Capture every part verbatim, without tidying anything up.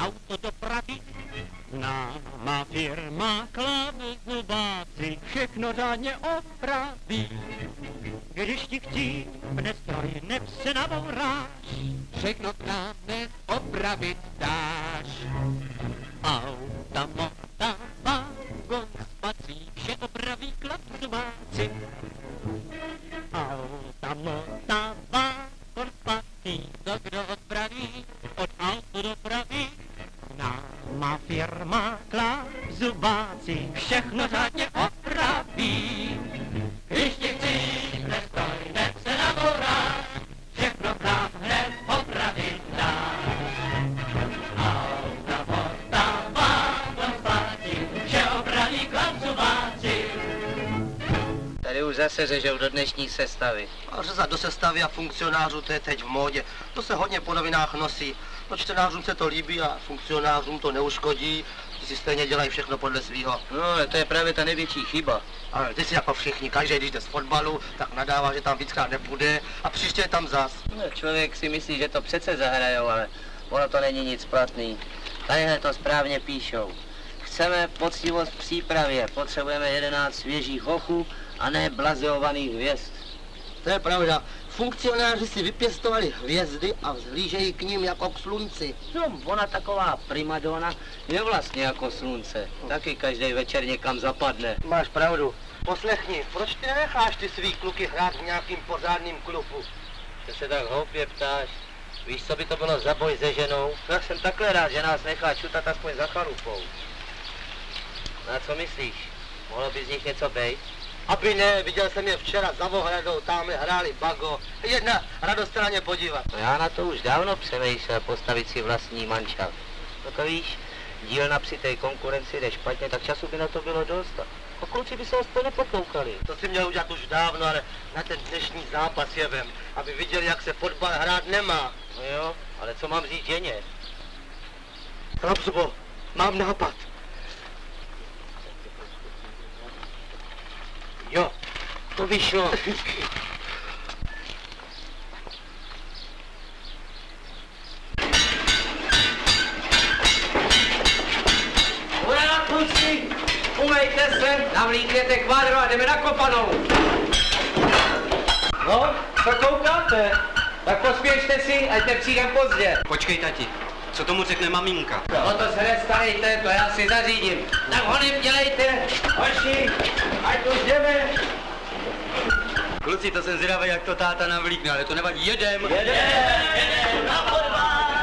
autodopravy. Náma firma Klave Zubáci všechno řádně opraví. Když ti chcípne stroj, neb se nabouráš, všechno k nám dnes opravit dáš. Auta, mota, vágon, spací, vše opraví Klave Zubáci. Auta, mota, vágon, spací, to kdo odpraví, od autodopravy. Náma firma Klave Zubáci všechno řádně opraví. Když ti chcípne stroj, neb se nabouráš, všechno k nám hned opravit dáš. Auta, mota, vágon, spací, vše opraví Klave Zubáci. Tady už zase řežou do dnešní sestavy. A řezat do sestavy a funkcionářů, to je teď v módě. To se hodně po novinách nosí. No čtenářům se to líbí a funkcionářům to neuškodí. Ty si stejně dělají všechno podle svýho. No ale to je právě ta největší chyba. Ale ty si jako všichni, každý, když jde z fotbalu, tak nadává, že tam víckrát nepůjde a příště je tam zas. No, člověk si myslí, že to přece zahrajou, ale ono to není nic platný. Tadyhle to správně píšou. Chceme poctivost v přípravě, potřebujeme jedenáct svěžích hochů a ne blazeovaných hvězd. To je pravda. Funkcionáři si vypěstovali hvězdy a vzhlížejí k ním jako k slunci. No, ona taková primadona je vlastně jako slunce. Taky každý večer někam zapadne. Máš pravdu. Poslechni, proč ty nenecháš ty svý kluky hrát v nějakým pořádným klubu? Ty se tak hloupě ptáš. Víš, co by to bylo za boj se ženou? Já jsem takhle rád, že nás nechá čutat aspoň za chalupou. Na co myslíš? Mohlo by z nich něco bejt? Aby ne, viděl jsem je včera za ohradou, tamhle hráli bago. Jedna radost se na ně podívat. No já na to už dávno přemýšlel postavit si vlastní manšaft. No to víš, dílna při té konkurenci jde špatně, tak času by na to bylo dost. A kluci by se aspoň nepotloukali. To si měl udělat už dávno, ale na ten dnešní zápas je vem, aby viděli, jak se fotbal hrát nemá. No jo, ale co mám říct ženě? Rapsubo, mám nápad. Jo, to vyšlo. Hurá, kluci! Umejte se, navlíkněte kvádro a jdeme na kopanou. No, co koukáte? Tak pospěšte si, ať nepřijdem pozdě. Počkej, tati, co tomu řekne maminka? No to se nestarejte, to já si zařídím. Tak honem dělejte, hoši, ať už jdeme. Kluci, to jsem zvědavý, jak to táta navlíkne, ale to nevadí, jedem! Jedem, jedem, na fotbal!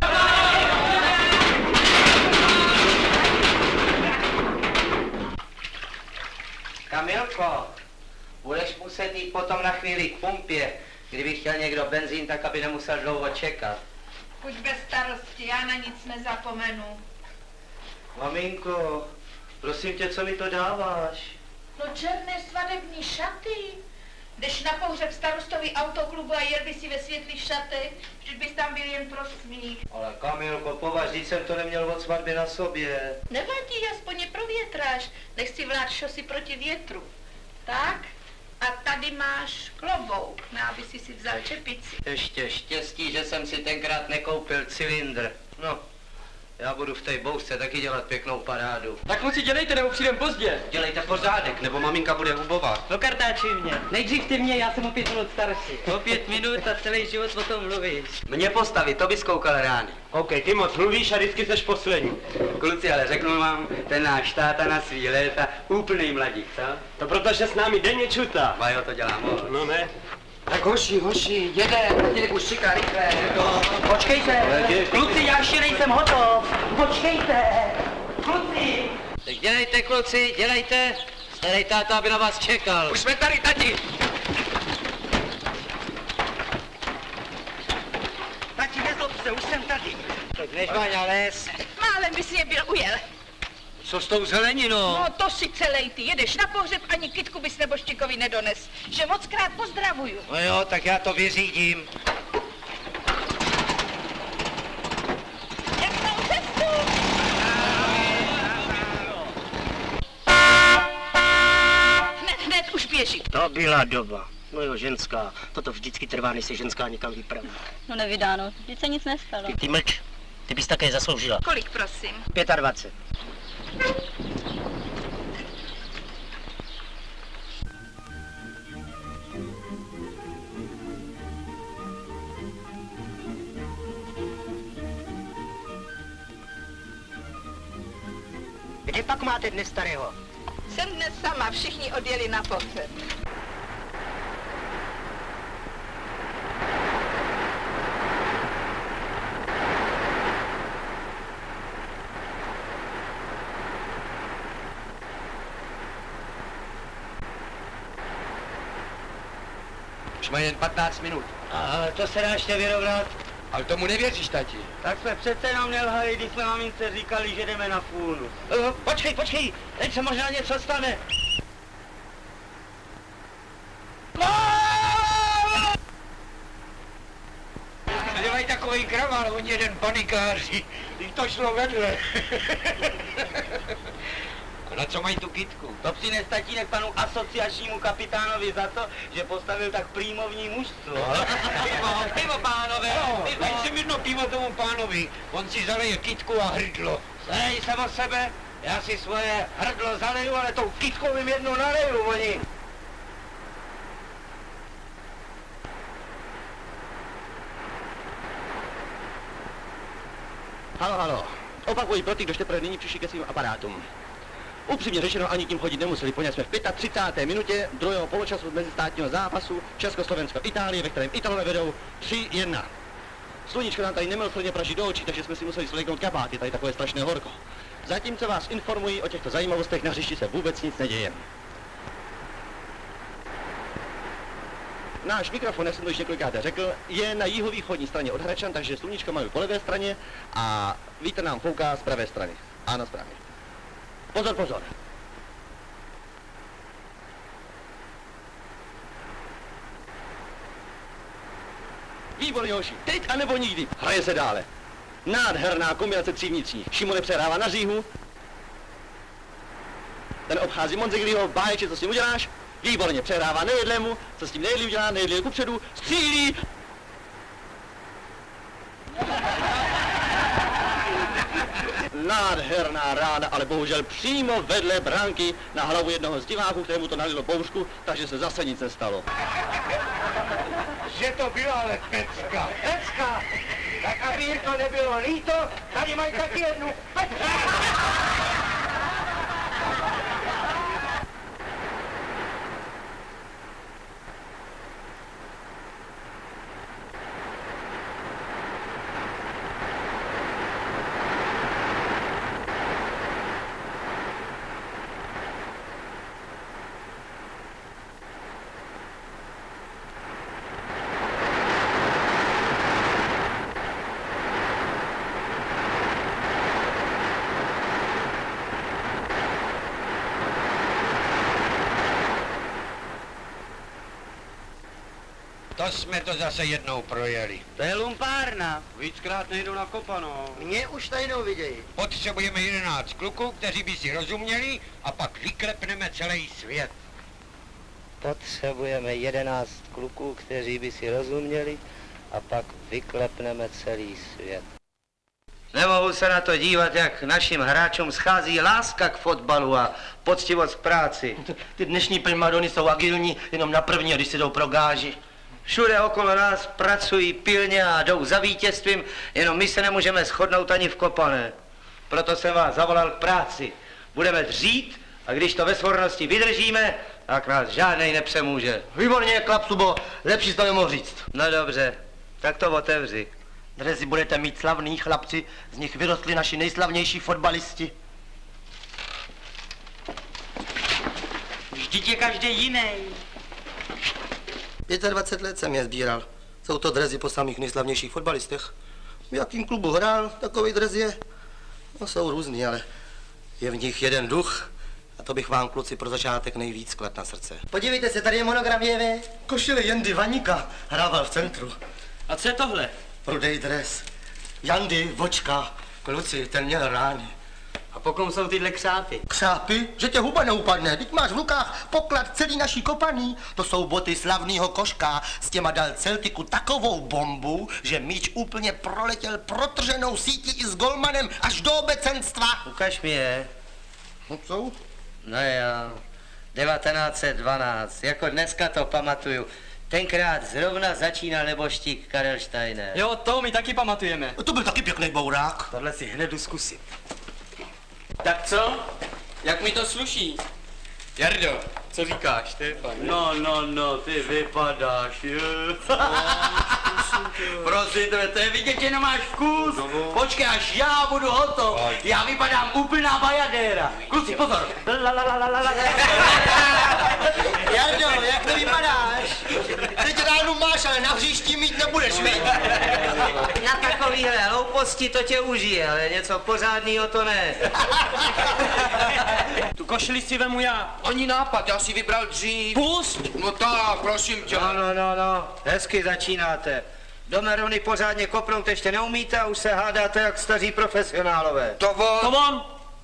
Kamilko, budeš muset jít potom na chvíli k pumpě. Kdyby chtěl někdo benzín, tak aby nemusel dlouho čekat. Buď bez starosti, já na nic nezapomenu. Maminko, prosím tě, co mi to dáváš? No černé svadební šaty. Jdeš na pohřeb starostovi autoklubu a jel by si ve světlých šatech, vždyť bys tam byl jen pro smích. Ale Kamilko, považ, vždyť jsem to neměl od svatby na sobě. Nevadí, aspoň je provětráš, nech si vlád šosy proti větru. Tak, a tady máš klobouk, no, aby si si vzal čepici. Ještě štěstí, že jsem si tenkrát nekoupil cylindr. No, já budu v té bouřce taky dělat pěknou parádu. Tak kluci, dělejte, nebo přijdem pozdě. Dělejte pořádek, Nebo maminka bude hubovat. No kartáči mě. Nejdřív ty mě, já jsem o pět minut starší. o pět minut a celý život o tom mluvíš. Mě postavit, to bys koukal rány. OK, ty moc mluvíš a vždycky seš poslední. Kluci, ale řeknu vám, ten náš táta na svý léta úplný mladík, co? To protože s námi denně čutá. A jo, to dělá moc. No ne. Tak hoši, hoši, jede, tatínek už čeká rychle. Počkejte, kluci, já ještě nejsem hotov. Počkejte, kluci. Tak dělejte, kluci, dělejte. Starý táta, aby na vás čekal. Už jsme tady, tati. Tati, nezlob se, už jsem tady. Tak než Váňa les. Málem by si je byl ujel. Co s tou zeleninou? No to si celej ty, jedeš na pohřeb, ani kytku bys neboštíkovi nedones. Že moc krát pozdravuju. No jo, tak já to vyřídím. Jak jsou cestu? Hned, hned už běží. To byla doba. No jo, ženská. Toto vždycky trvá, než se ženská někam vypraví. No nevydáno, vždyť se nic nestalo. Ty, ty mlč. Ty bys také zasloužila. Kolik, prosím? dvacet pět. Kde pak máte dnes starého? Jsem dnes sama, všichni odjeli na pohřeb. Už má jen patnáct minut. Ale to se dá ještě vyrovnat. Ale tomu nevěříš, tati. Tak jsme přece nám nelhali, když jsme mamince říkali, že jdeme na fůnu. Uh, počkej, počkej, teď se možná něco stane. Nedělají takový kravál, oni jeden panikáři. Když to šlo vedle. A na co mají tu kytku? To přines tatínek panu asociačnímu kapitánovi za to, že postavil tak prímovní mužstvo. Pivo, pivo, pánové, daj si jedno pivo tomu pánovi. On si zaleje kytku a hrdlo. Starej se o sebe, já si svoje hrdlo zaleju, ale tou kytkou jim jednu naleju, oni. Halo, halo. Opakuji pro ty, kdo teprve nyní přišli ke svým aparátům. Upřímně řečeno, ani tím chodit nemuseli, poněvadž jsme v třicáté páté minutě druhého poločasu mezistátního zápasu Československo-Itálie, ve kterém Italové vedou tři jedna. Sluníčko nám tady nemilosrdně praží do očí, takže jsme si museli svléknout kabáty, tady takové strašné horko. Zatímco vás informují o těchto zajímavostech, na hřišti se vůbec nic neděje. Náš mikrofon, jak jsem to již několikáté řekl, je na jihovýchodní straně od Hradčan, takže sluníčko máme po levé straně a vítr nám fouká z pravé strany. Ano, správně. Pozor, pozor. Výborně, hoši. Teď anebo nikdy. Hraje se dále. Nádherná kombinace tří vnitřních. Šimone přehrává na Říhu. Ten obchází Monzegliho, báječe, co s tím uděláš? Výborně, přehrává nejedlému, co s tím nejedlý udělá, nejedlý kupředu, střílí. Nádherná rána, ale bohužel přímo vedle bránky na hlavu jednoho z diváků, kterému to nalilo bouřku, takže se zase nic nestalo. Že to byla ale pecka. Pecka! Tak aby jim to nebylo líto, tady mají taky jednu pecku. To jsme to zase jednou projeli. To je lumpárna. Víckrát nejdu na kopanou. Mě už najednou vidějí. Potřebujeme jedenáct kluků, kteří by si rozuměli a pak vyklepneme celý svět. Potřebujeme jedenáct kluků, kteří by si rozuměli a pak vyklepneme celý svět. Nemohu se na to dívat, jak našim hráčům schází láska k fotbalu a poctivost k práci. Ty dnešní primadony jsou agilní jenom na první, když si jdou pro gáži. Všude okolo nás pracují pilně a jdou za vítězstvím, jenom my se nemůžeme shodnout ani v kopané. Proto jsem vás zavolal k práci. Budeme dřít a když to ve svornosti vydržíme, tak nás žádnej nepřemůže. Výborně, Klapsubo, lepší to nemohu říct. No dobře, tak to otevři. Dresy budete mít slavní chlapci, z nich vyrostli naši nejslavnější fotbalisti. Vždyť je každý jiný. dvacet pět let jsem je sbíral. Jsou to dresy po samých nejslavnějších fotbalistech. V jakým klubu hrál, takový dres je. No, jsou různý, ale je v nich jeden duch. A to bych vám, kluci, pro začátek nejvíc klad na srdce. Podívejte se, tady je monogram Jevy. Košile Jandy Vaníka hrával v centru. A co je tohle? Rudej dres. Jandy, Vočka, kluci, ten měl rány. A po kom jsou tyhle křápy? Křápy? Že tě huba neupadne. Teď máš v rukách poklad celý naší kopaný. To jsou boty slavného Koška. S těma dal Celtiku takovou bombu, že míč úplně proletěl protrženou sítí i s golmanem až do obecenstva. Ukaž mi je. No co? No jo, devatenáct set dvanáct, jako dneska to pamatuju. Tenkrát zrovna začínal neboštík Karel Steiner. Jo, to my taky pamatujeme. To byl taky pěkný bourák. Tohle si hned jdu zkusit. Tak co? Jak mi to sluší? Jardo, co říkáš, Štefan? No, no, no, ty vypadáš, jo. Prosím tebe, to je vidět, že nemáš vkus. Počkej, až já budu hotov. Já vypadám úplná bajadéra. Kluci, pozor. Jardo, jak to vypadáš? Teď ránu máš, ale na hřišti mít nebudeš, viď? Na takovýhle hlouposti to tě užije, ale něco pořádného to ne. Tu košili si vemu já. Ani nápad, já si vybral dřív. Pust! No tak, prosím tě. No, no, no, no, hezky začínáte. Do Merony pořádně kopnout ještě neumíte a už se hádáte jak staří profesionálové. To on. To on!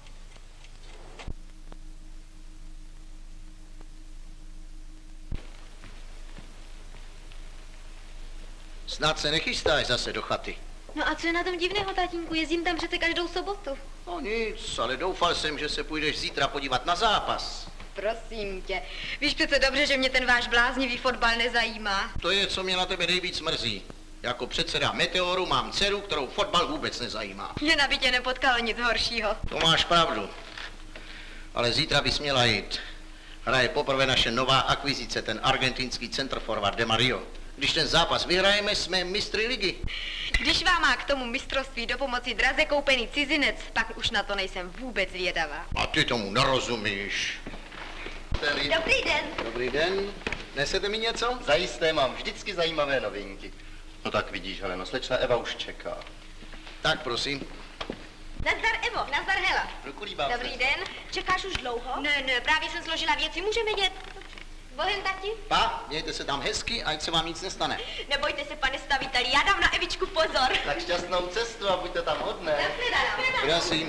Snad se nechystáš zase do chaty. No a co je na tom divného, tatínku? Jezdím tam přece každou sobotu. No nic, ale doufal jsem, že se půjdeš zítra podívat na zápas. Prosím tě. Víš přece dobře, že mě ten váš bláznivý fotbal nezajímá. To je, co mě na tebe nejvíc mrzí. Jako předseda Meteoru mám dceru, kterou fotbal vůbec nezajímá. Jen aby tě nepotkalo nic horšího. To máš pravdu. Ale zítra bys měla jít. Hraje poprvé naše nová akvizice, ten argentinský centerforward De Mario. Když ten zápas vyhrajeme, jsme mistry ligy. Když vám má k tomu mistrovství do pomoci draze koupený cizinec, pak už na to nejsem vůbec zvědavá. A ty tomu nerozumíš. Dobrý den. Dobrý den. Nesete mi něco? Zajisté mám vždycky zajímavé novinky. No tak vidíš, Heleno, slečna Eva už čeká. Tak prosím. Nazdar Evo, nazdar Hela. Rukulíbám Dobrý se. den. Čekáš už dlouho? Ne, ne, právě jsem složila věci, můžeme jet. Bohem, tati? Pa, mějte se tam hezky, ať se vám nic nestane. Nebojte se, pane staviteli, já dám na Evičku pozor. Tak šťastnou cestu a buďte tam hodné. Prosím.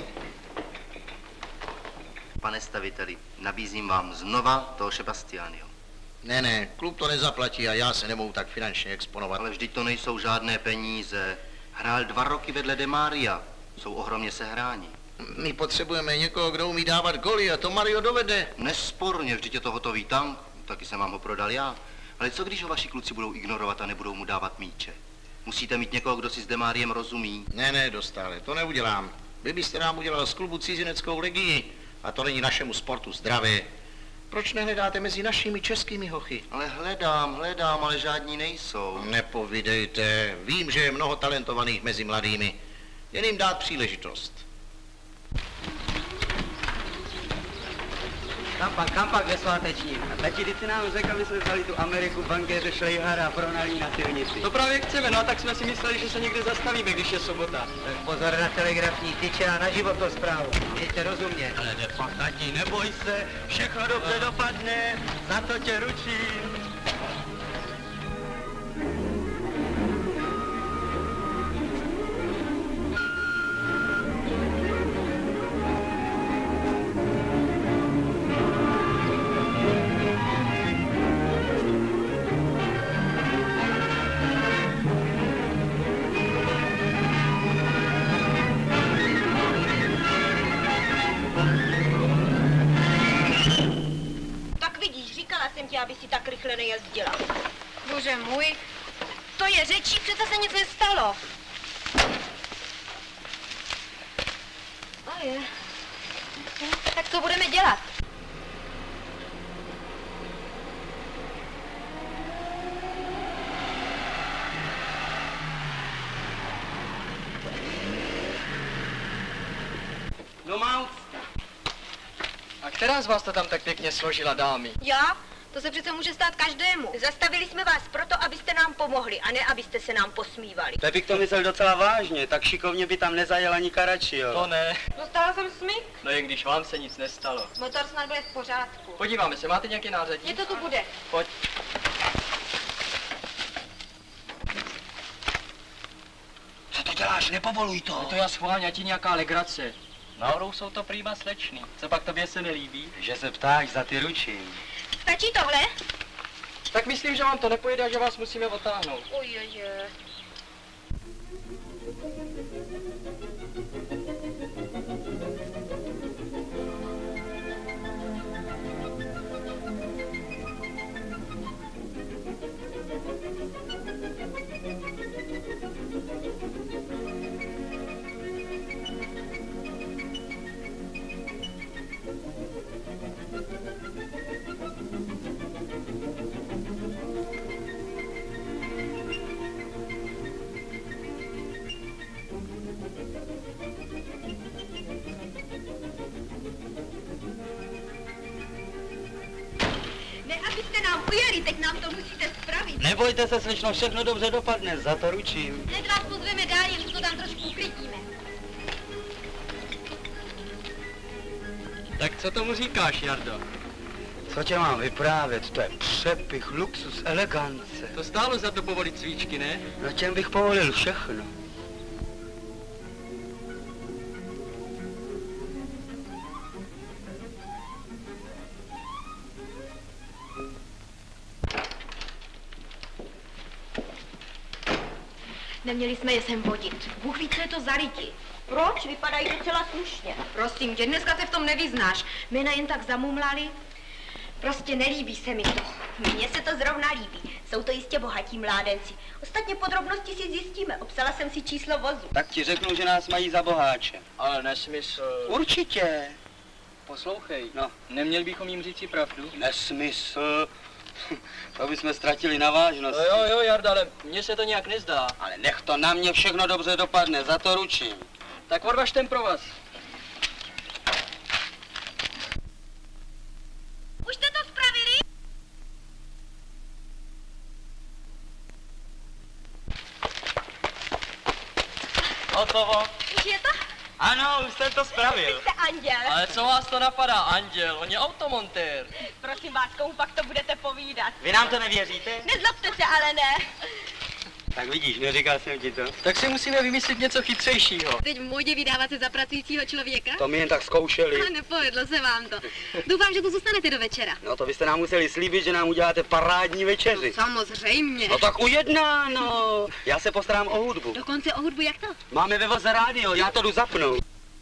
Pane staviteli, nabízím vám znova toho Sebastiányho. Ne, ne, klub to nezaplatí a já se nemohu tak finančně exponovat. Ale vždyť to nejsou žádné peníze. Hrál dva roky vedle De Maria. Jsou ohromně sehráni. My potřebujeme někoho, kdo umí dávat goly a to Mario dovede. Nesporně, vždyť je to hotový tank. Taky jsem vám ho prodal já. Ale co když ho vaši kluci budou ignorovat a nebudou mu dávat míče? Musíte mít někoho, kdo si s De Mariem rozumí. Ne, ne, dostále, to neudělám. Vy byste nám udělal z klubu cizineckou legii a to není našemu sportu zdravé. Proč nehledáte mezi našimi českými hochy? Ale hledám, hledám, ale žádní nejsou. Nepovídejte, vím, že je mnoho talentovaných mezi mladými. Jen jim dát příležitost. Kam pak, kam pak ve sváteční? Tati, ty si nám řekl, aby jsme vzali tu Ameriku, bankéře Šlejhara a pronalí na silnici. To právě chceme, no a tak jsme si mysleli, že se někde zastavíme, když je sobota. Tak pozor na telegrafní tyče a na životosprávu. Mějte rozumně. Ale nepak, tati, neboj se, všechno dobře dopadne, za to tě ručím. Aby si tak rychle nejezdila. Bože můj, to je řečí, přece se nic nestalo. A je. Tak co budeme dělat? No Mount. A která z vás to tam tak pěkně složila, dámy? Já? To se přece může stát každému. Zastavili jsme vás proto, abyste nám pomohli, a ne abyste se nám posmívali. To bych to myslel docela vážně, tak šikovně by tam nezajel ani Karačio. To ne. Dostala jsem smyk. No jen když vám se nic nestalo. Motor snad bude v pořádku. Podíváme se, máte nějaký nářadí? Je to tu bude. Pojď. Co to děláš? Nepovoluj to. No to já schválně, ať je nějaká legrace. Naurou jsou to prýma slečný. Co pak tobě se nelíbí? Že se ptáš, za ty ručím. Stačí tohle? Tak myslím, že vám to nepojde a že vás musíme otáhnout. Uježe. Teď nám to musíte spravit. Nebojte se, slečno, všechno dobře dopadne, za to ručím. Hned vás pozveme dál, jen to tam trošku uklidíme. Tak co tomu říkáš, Jardo? Co tě mám vyprávět, to je přepich, luxus, elegance. To stálo za to povolit svíčky, ne? Na čem bych povolil všechno. Neměli jsme je sem vodit. Bůh ví, co je to za lidi. Proč? Vypadají docela slušně. Prosím tě, dneska se v tom nevyznáš. Jména jen tak zamumlali. Prostě nelíbí se mi to. Mně se to zrovna líbí. Jsou to jistě bohatí mládenci. Ostatně podrobnosti si zjistíme. Obsala jsem si číslo vozu. Tak ti řeknu, že nás mají za boháče. Ale nesmysl. Určitě. Poslouchej, no, neměli bychom jim říct si pravdu? Nesmysl. To bychom ztratili na vážnosti. No jo, jo, Jarda, ale mně se to nějak nezdá. Ale nech to na mě všechno dobře dopadne, za to ručím. Tak odvaž ten provaz. Už jste to spravili? Hotovo. Už je to? Ano, už jsem to spravil. Jste anděl. Ale co vás to napadá, anděl? On je automontér. Prosím vás, komu pak to budete povídat? Vy nám to nevěříte? Nezlobte se, ale ne. Tak vidíš, neříkal jsem ti to. Tak si musíme vymyslet něco chytřejšího. Teď v módě vydávat se za pracujícího člověka? To mi jen tak zkoušeli. A nepovedlo se vám to. Doufám, že tu zůstanete do večera. No to byste nám museli slíbit, že nám uděláte parádní večeři. No, samozřejmě. No tak ujednáno. Já se postarám o hudbu. Dokonce o hudbu jak to? Máme ve voze rádio, já to jdu zapnout.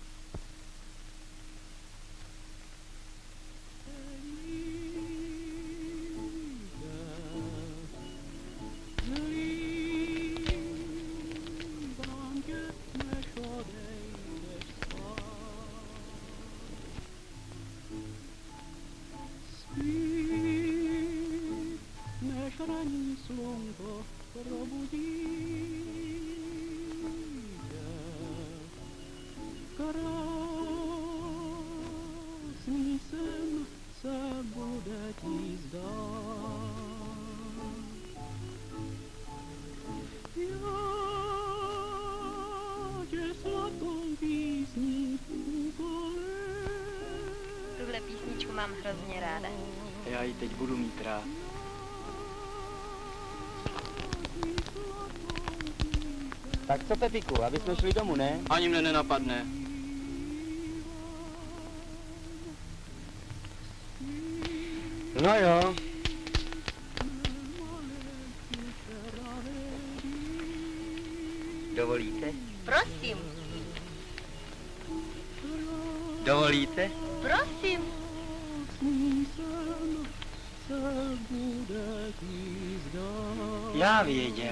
Tuhle písničku mám hrozně ráda. Já ji teď budu mít rád. Tak co, Pepiku, aby jsme šli domů, ne? Ani mne nenapadne. No jo. Dovolíte? Prosím. Dovolíte? Prosím. Já věděl.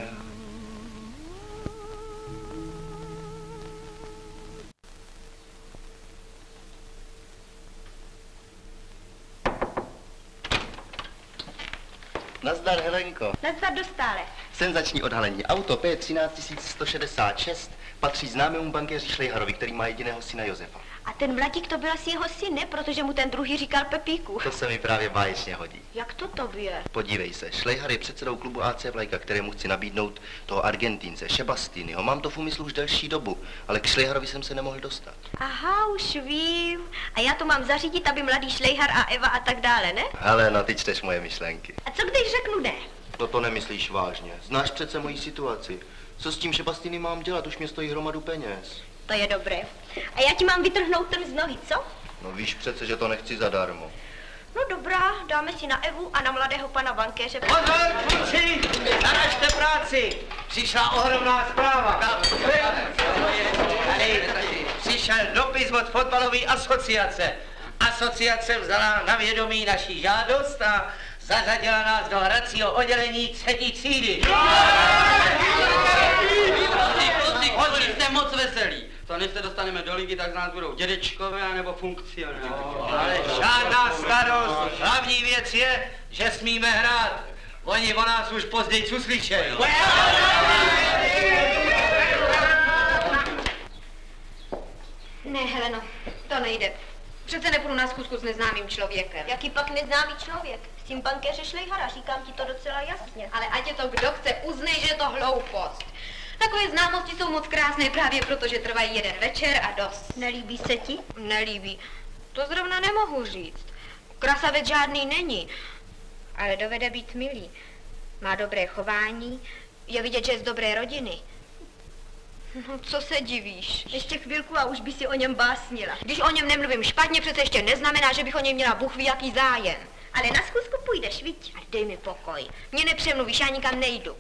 Nazdar, Helenko. Nazdar dostále. Senzační odhalení. Auto P třináct tisíc sto šedesát šest patří známému bankéři Šlejharovi, který má jediného syna Josefa. A ten mladík to byl asi jeho syn, ne? Protože mu ten druhý říkal Pepíku. To se mi právě báječně hodí. Jak to tobě? Podívej se, Šlejhar je předsedou klubu A C Vlajka, kterému chci nabídnout toho Argentínce, Šebastýnyho. Mám to v úmyslu už delší dobu, ale k Šlejharovi jsem se nemohl dostat. Aha, už vím. A já to mám zařídit, aby mladý Šlejhar a Eva a tak dále, ne? Ale no, ty čteš moje myšlenky. A co když řeknu ne? No to nemyslíš vážně. Znáš přece moji situaci. Co s tím Šebastýny mám dělat? Už mě stojí hromadu peněz. To je dobré. A já ti mám vytrhnout trn z nohy, co? No víš přece, že to nechci zadarmo. No dobrá, dáme si na Evu a na mladého pana bankéře. Pozor, kluci, naražte práci. Přišla ohromná zpráva. Tady přišel dopis od fotbalové asociace. Asociace vzala na vědomí naší žádost a zařadila nás do hracího oddělení třetí třídy. Holci, jste moc veselí. To než se dostaneme do ligy, tak z nás budou dědečkové nebo funkcionáři. Ale žádná starost. Hlavní věc je, že smíme hrát. Oni o nás už později uslyšejí. Ne, Heleno, to nejde. Přece nepůjdu na schůzku s neznámým člověkem. Jaký pak neznámý člověk? S tím bankéře Šlejhara, říkám ti to docela jasně. Ale ať je to kdo chce, uznej, že je to hloupost. Takové známosti jsou moc krásné právě proto, že trvají jeden večer a dost. Nelíbí se ti? Nelíbí. To zrovna nemohu říct. Krasavec žádný není, ale dovede být milý. Má dobré chování, je vidět, že je z dobré rodiny. No, co se divíš? Ještě chvilku a už by si o něm básnila. Když o něm nemluvím špatně, přece ještě neznamená, že bych o něm měla Bůh ví jaký zájem. Ale na schůzku půjdeš, viď? A dej mi pokoj. Mě nepřemluvíš, já nikam nejdu.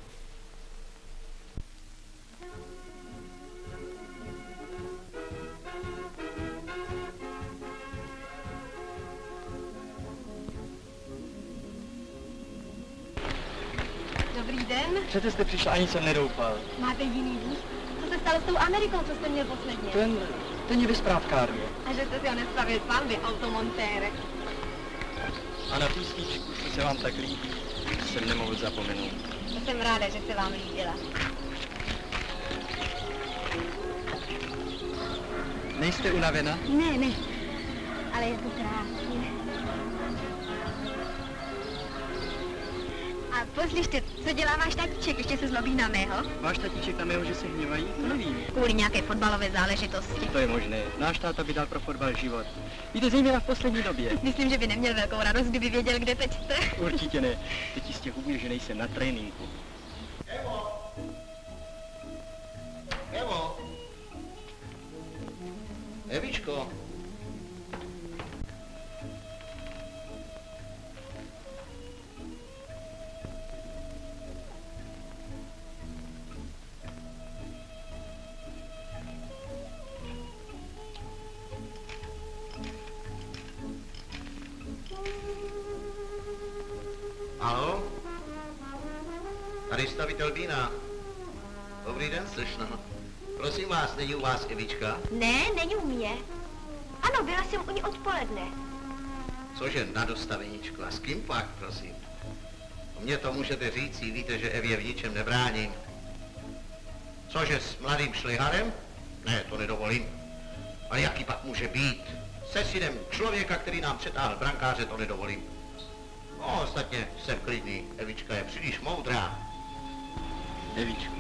Dobrý den. Přece jste přišla, ani jsem nedoufal. Máte jiný vůz? Co se stalo s tou Amerikou, co jste měl posledně? Ten, ten je ve správkárně. A že jste si ho nespravil sám, vy automontére. A na písničku, co se vám tak líbí, jsem nemohl zapomenout. To jsem ráda, že se vám líbila. Nejste unavena? Ne, ne. Ale je to krásně. A poslyšte, co dělá váš tatíček, ještě se zlobí na mého? Váš tatíček na mého, že se hněvají? To nevím. Kvůli nějaké fotbalové záležitosti. To je možné. Náš táta by dal pro fotbal život. Víte, zejména v poslední době. Myslím, že by neměl velkou radost, kdyby věděl, kde teď jste. Určitě ne. Teď jistě hubně, že nejsem na tréninku. Evo! Evo! Evičko! Haló? Tady stavitel vína. Dobrý den, slečno. Prosím vás, není u vás Evička? Ne, není u mě. Ano, byla jsem u ní odpoledne. Cože na dostaveníčku? A s kým pak, prosím? Mně to můžete říct, víte, že Evě v ničem nebráním. Cože s mladým Šliharem? Ne, to nedovolím. Ale jaký pak může být? Se synem člověka, který nám přetáhl brankáře, to nedovolím. No, ostatně jsem klidný. Evička je příliš moudrá. Evičko.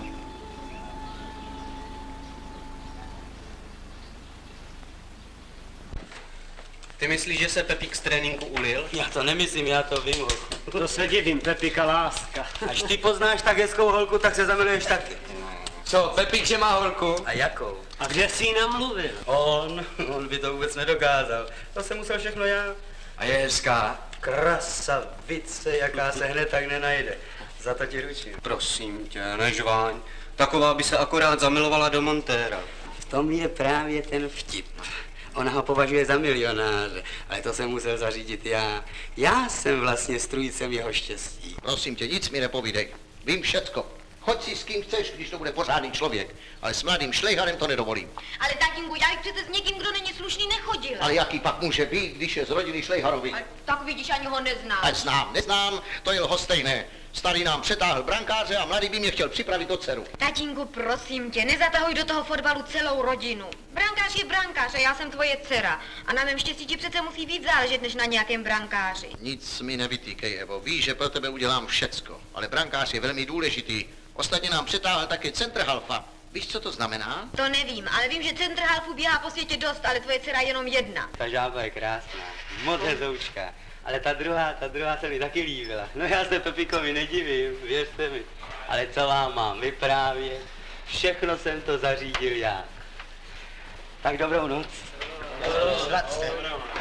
Ty myslíš, že se Pepík z tréninku ulil? Já to nemyslím, já to vím, holku. To se divím, Pepika láska. Až ty poznáš tak hezkou holku, tak se zamiluješ taky. Co, Pepík, že má holku? A jakou? A kde jsi jí namluvil? On, on by to vůbec nedokázal. To jsem musel všechno já. A je hezká. Krasavice, jaká se hned tak nenajde. Za to ti ručím. Prosím tě, nežváň. Taková by se akorát zamilovala do montéra. V tom je právě ten vtip. Ona ho považuje za milionáře, ale to jsem musel zařídit já. Já jsem vlastně strůjcem jeho štěstí. Prosím tě, nic mi nepovídej. Vím všecko. Choď si s kým chceš, když to bude pořádný člověk. Ale s mladým Šlejharem to nedovolím. Ale tatínku, já bych přece s někým, kdo není slušný, nechodila. Ale jaký pak může být, když je z rodiny Šlejharovi? Ale tak vidíš, ani ho neznám. Ať znám, neznám, to je lhostejné. Starý nám přetáhl brankáře a mladý by mě chtěl připravit do dceru. Tatínku, prosím tě, nezatahuj do toho fotbalu celou rodinu. Brankář je brankář a já jsem tvoje dcera. A na mém štěstí ti přece musí víc záležet, než na nějakém brankáři. Nic mi nevytýkej, Evo. Víš, že pro tebe udělám všecko. Ale brankář je velmi důležitý. Ostatně nám přetáhl také centrhalfa. Víš, co to znamená? To nevím, ale vím, že centrhalfů běhá po světě dost, ale tvoje dcera je jenom jedna. Ta žába je krásná, moc hezoučká. Ale ta druhá, ta druhá se mi taky líbila. No já se Pepíkovi nedivím, věřte mi. Ale co vám mám vyprávět? Všechno jsem to zařídil já. Tak dobrou noc. Zlatce.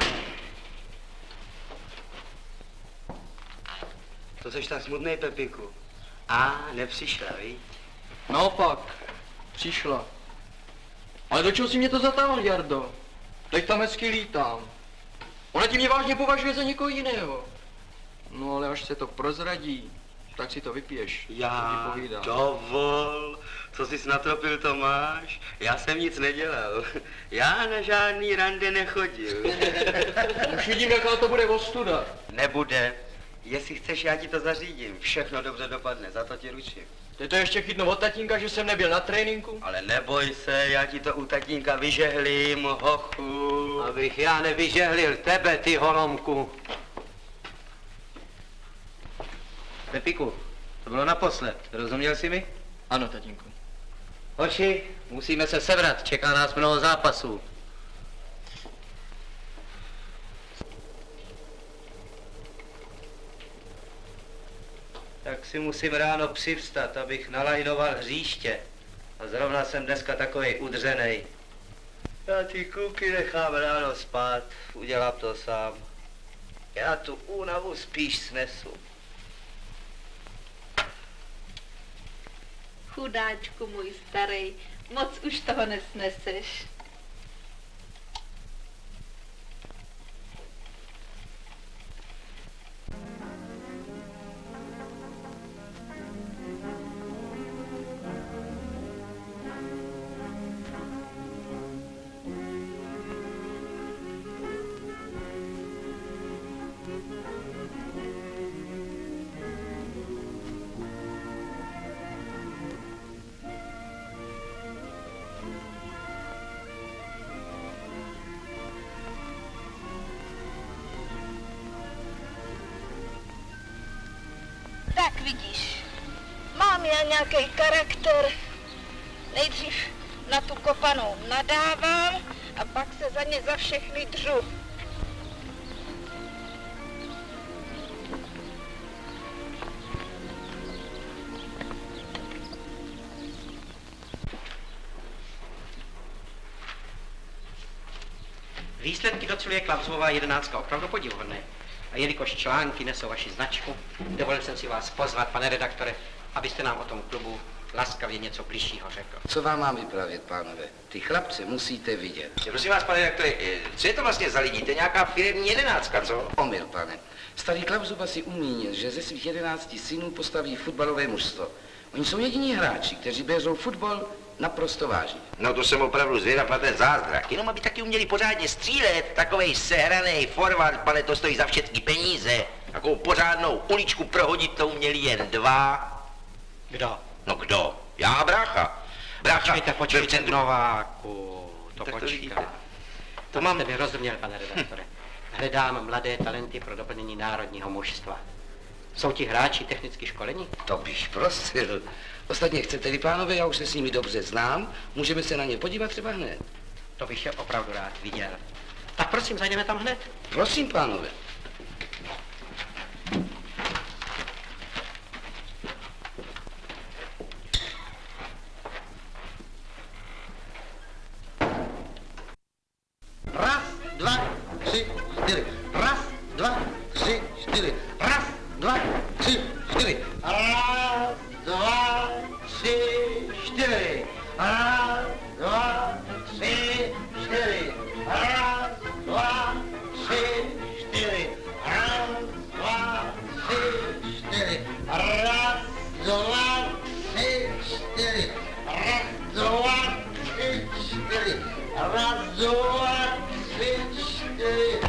To seš tam smutnej, Pepiku. A, nepřišla, víš? Naopak, přišla. Ale do čeho si mě to zatáhl, Jardo? Teď tam hezky lítám. Ona ti mě vážně považuje za někoho jiného. No ale až se to prozradí, tak si to vypiješ. Já, dovol, co jsi natropil, Tomáš? Já jsem nic nedělal. Já na žádný rande nechodil. Už vidím, jaká to bude ostuda. Nebude. Jestli chceš, já ti to zařídím. Všechno dobře dopadne, za to ti ručím. Ty to ještě chytnu od tatínka, že jsem nebyl na tréninku? Ale neboj se, já ti to u tatínka vyžehlím, hochu. Abych já nevyžehlil tebe, ty holomku. Pepiku, to bylo naposled, rozuměl jsi mi? Ano, tatínku. Hoši, musíme se sebrat, čeká nás mnoho zápasů. Tak si musím ráno přivstat, abych nalajnoval hříště. A zrovna jsem dneska takovej udřenej. Já ty kluky nechám ráno spát, udělám to sám. Já tu únavu spíš snesu. Chudáčku můj starý, moc už toho nesneseš. Tak vidíš, mám já nějaký charakter. Nejdřív na tu kopanou nadávám a pak se za ně za všechny dřu. Výsledky doceluje Klapsová jedenáctka opravdu podivuhodné. A jelikož články nesou vaši značku, dovolil jsem si vás pozvat, pane redaktore, abyste nám o tom klubu laskavě něco bližšího řekl. Co vám mám vyprávět, pánové? Ty chlapce musíte vidět. Prosím vás, pane redaktore, co je to vlastně za lidi? To je nějaká firemní jedenáctka, co? Omyl, pane. Starý Klauszuba si umínil, že ze svých jedenácti synů postaví fotbalové mužstvo. Oni jsou jediní hráči, kteří berou fotbal naprosto vážně. No to jsem opravdu zvědav na ten zázrak. Jenom aby taky uměli pořádně střílet, takovej sehranej forward, pane, to stojí za všechny peníze. Takovou pořádnou uličku prohodit to uměli jen dva. Kdo? No kdo? Já a brácha. Brácha Počkejte, počkejte, byl v centru... Nováku, to Tak to počítá. To mám tebe rozuměl, pane redaktore. Hledám mladé talenty pro doplnění národního mužstva. Jsou ti hráči technicky školení? To bych prosil. Ostatně chcete-li, pánové, já už se s nimi dobře znám, můžeme se na ně podívat třeba hned. To bych je opravdu rád viděl. Tak prosím, zajdeme tam hned. Prosím, pánové. Raz, dva, tři, čtyři. Raz, dva, tři, čtyři. Raz, dva, tři, čtyři. Raz, dva, tři, čtyři. Raz, dva, tři, čtyři. Raz, dva, tři, čtyři. Raz, dva, tři, čtyři. Raz, dva, tři, čtyři. Raz, dva, tři, čtyři. Raz, dva, tři, čtyři.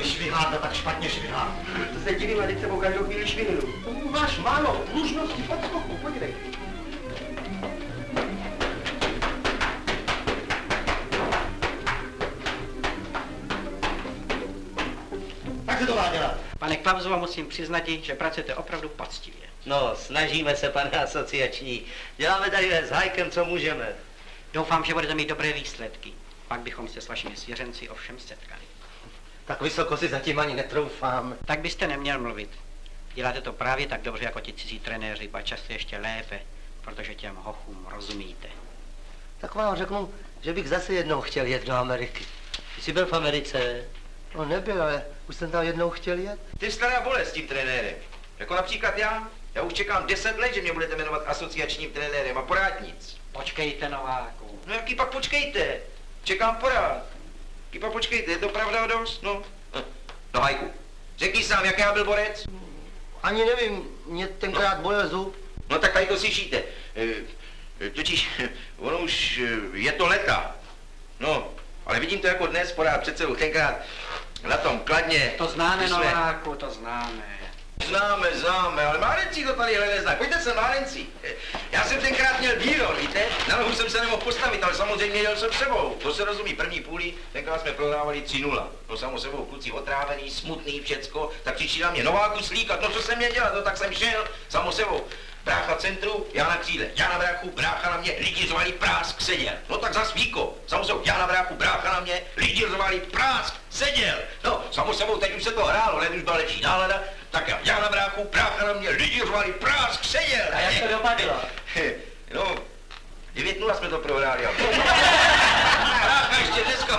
šviháte, tak špatně švihá. To se divím, a teď sebou každou chvíli švihnu. Máš málo pružnosti pod skoku, podívej. Tak se to má dělat. Pane Klauso, musím přiznat, že pracujete opravdu poctivě. No, snažíme se, pane asociační. Děláme tady s Hajkem, co můžeme. Doufám, že budete mít dobré výsledky. Pak bychom se s vašimi svěřenci ovšem setkali. Tak vysoko si zatím ani netroufám. Tak byste neměl mluvit. Děláte to právě tak dobře jako ti cizí trenéři, ba často ještě lépe, protože těm hochům rozumíte. Tak vám řeknu, že bych zase jednou chtěl jet do Ameriky. Ty jsi byl v Americe? No nebyl, ale už jsem tam jednou chtěl jet. Ty stará bolest s tím trenérem. Jako například já. Já už čekám deset let, že mě budete jmenovat asociačním trenérem a pořád nic. Počkejte, Nováku. No jaký pak počkejte? Čekám pořád. Jaký pak počkejte, je to pravda dost? No. No Hajku, řekni sám, jaký já byl borec? Ani nevím, mě tenkrát bolel zub. No tak tady to slyšíte. E, totiž ono už je to leta. No, ale vidím to jako dnes pořád před sebou. Tenkrát na tom Kladně. To známe, jsme... Nováku, to známe. Známe, známe, ale Márenci to tady nezná. Pojďte se, Márenci. Já jsem tenkrát měl bílon, víte? Na nohu jsem se nemohl postavit, ale samozřejmě jel jsem sebou. To se rozumí, první půli, tenkrát jsme prohrávali tři nula. No samo sebou, kluci otrávený, smutný, všecko. Tak přišli na mě, Nováku slíkat, no co jsem měl dělat, no tak jsem šel, samo sebou. Brácha centru, já na křídle, já na bráchu, brácha na mě, lidi řvali prásk, seděl. No tak zas Víko, samo sebou, já na bráchu, brácha na mě, lidi řvali prásk, seděl. No, samo sebou, teď už se to hrálo, hned už byla lepší nálada, tak já, já na bráchu, brácha na mě, lidi řvali prásk, seděl. A jak to dopadlo? No, devět nula jsme to prohráli. Brácha ještě dneska.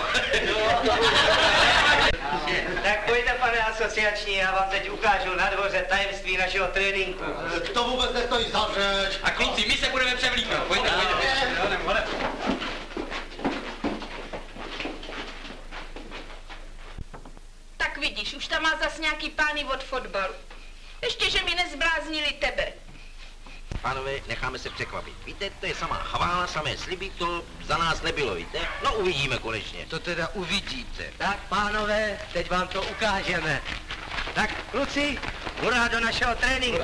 Tak pojďte, pane asociační, já vám teď ukážu na dvoře tajemství našeho tréninku. To vůbec nestojí za řeč. A kluci, my se budeme převlíkat. Pojďte, pojďte. Tak vidíš, už tam má zas nějaký pány od fotbalu. Ještě, že mi nezbláznili tebe. Pánové, necháme se překvapit. Víte, to je samá chvála, samé sliby, to za nás nebylo, víte? No uvidíme konečně. To teda uvidíte. Tak, pánové, teď vám to ukážeme. Tak, kluci, hurá do našeho tréninku.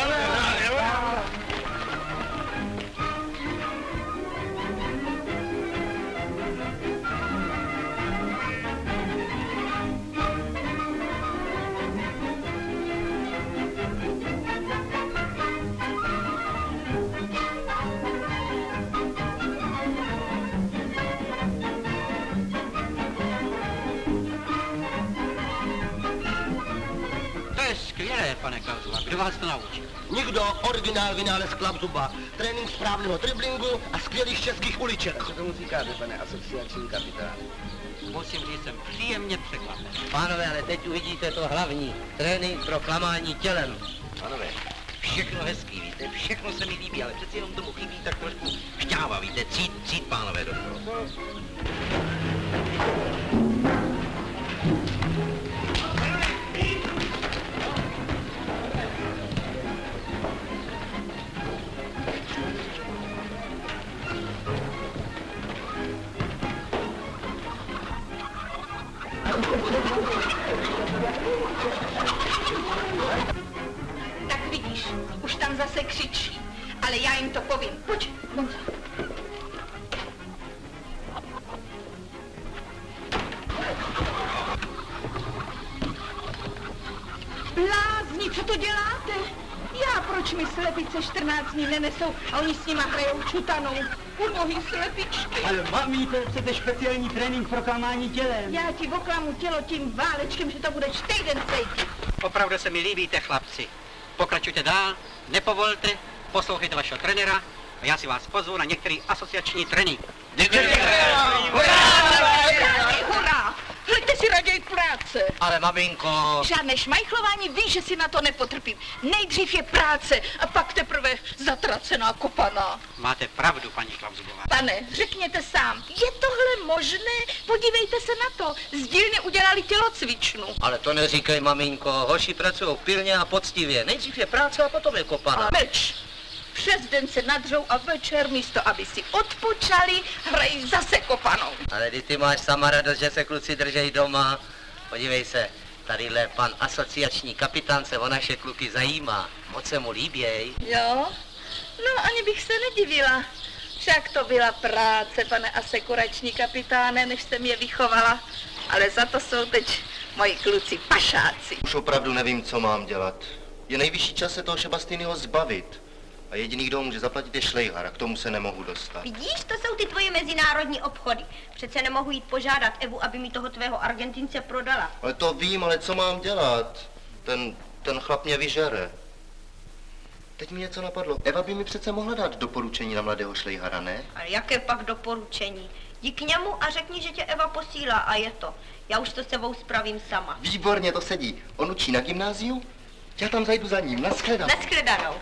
Skvělé, pane Klauso, a kdo vás to naučil? Nikdo, originál vynález Klausuba. Trénink správného driblingu a skvělých českých uliček. Co tomu říkáte, pane asociační kapitán? Musím říct, jsem příjemně překvapen. Pánové, ale teď uvidíte to hlavní. Trénink pro klamání tělem. Pánové, všechno hezký, víte, všechno se mi líbí, ale přeci jenom tomu chybí tak trošku šťáva, víte, cít, cít, pánové, do toho. Tak vidíš, už tam zase křičí. Ale já jim to povím. Pojď, Honza. Blázni, co to děláte? Já, proč mi slepice čtrnáct dní nenesou a oni s nima hrajou čutanou? Ubohý slepičky. Ale mami, to je přece speciální trénink pro klamání tělem. Já ti oklamu tělo tím válečkem, že to budeš týden cejtit. Opravdu se mi líbíte, chlapci. Pokračujte dál, nepovolte, poslouchejte vašeho trenéra a já si vás pozvu na některý asociační trénink. Hurá! Hleďte si raději práce. Ale maminko... Žádné šmajchlování, víš, že si na to nepotrpím. Nejdřív je práce a pak teprve zatracená kopaná. Máte pravdu, paní Klausová. Pane, řekněte sám, je tohle možné? Podívejte se na to. Z dílny udělali tělocvičnu. Ale to neříkej, maminko. Hoši pracují pilně a poctivě. Nejdřív je práce a potom je kopaná. A meč. Přes den se nadřou a večer místo, aby si odpočali, hrají zase kopanou. Ale ty máš sama radost, že se kluci držej doma. Podívej se, Tadyhle pan asociační kapitán se o naše kluky zajímá. Moc se mu líběj. Jo? No, ani bych se nedivila. Však to byla práce, pane asekurační kapitáne, než jsem je vychovala. Ale za to jsou teď moji kluci pašáci. Už opravdu nevím, co mám dělat. Je nejvyšší čas se toho Šebastýnyho zbavit. A jediný, kdo může zaplatit, je Šlejhar a k tomu se nemohu dostat. Vidíš, to jsou ty tvoje mezinárodní obchody. Přece nemohu jít požádat Evu, aby mi toho tvého Argentince prodala. Ale to vím, ale co mám dělat? Ten, ten chlap mě vyžere. Teď mi něco napadlo. Eva by mi přece mohla dát doporučení na mladého Šlejhara, ne? Ale jaké pak doporučení? Jdi k němu a řekni, že tě Eva posílá a je to. Já už to s Evou spravím sama. Výborně, to sedí. On učí na gymnáziu? Já tam zajdu za ním. Naschledanou. Naschledanou.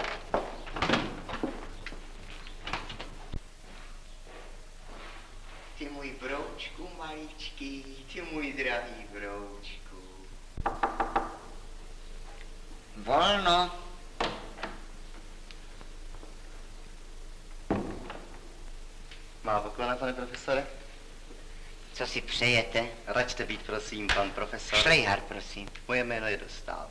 Ty můj broučku maličký, ty můj drahý broučku. Volno. Má poklona, pane profesore? Co si přejete? Račte být, prosím, pan profesor. Šlejhar, prosím. Moje jméno je Dostál.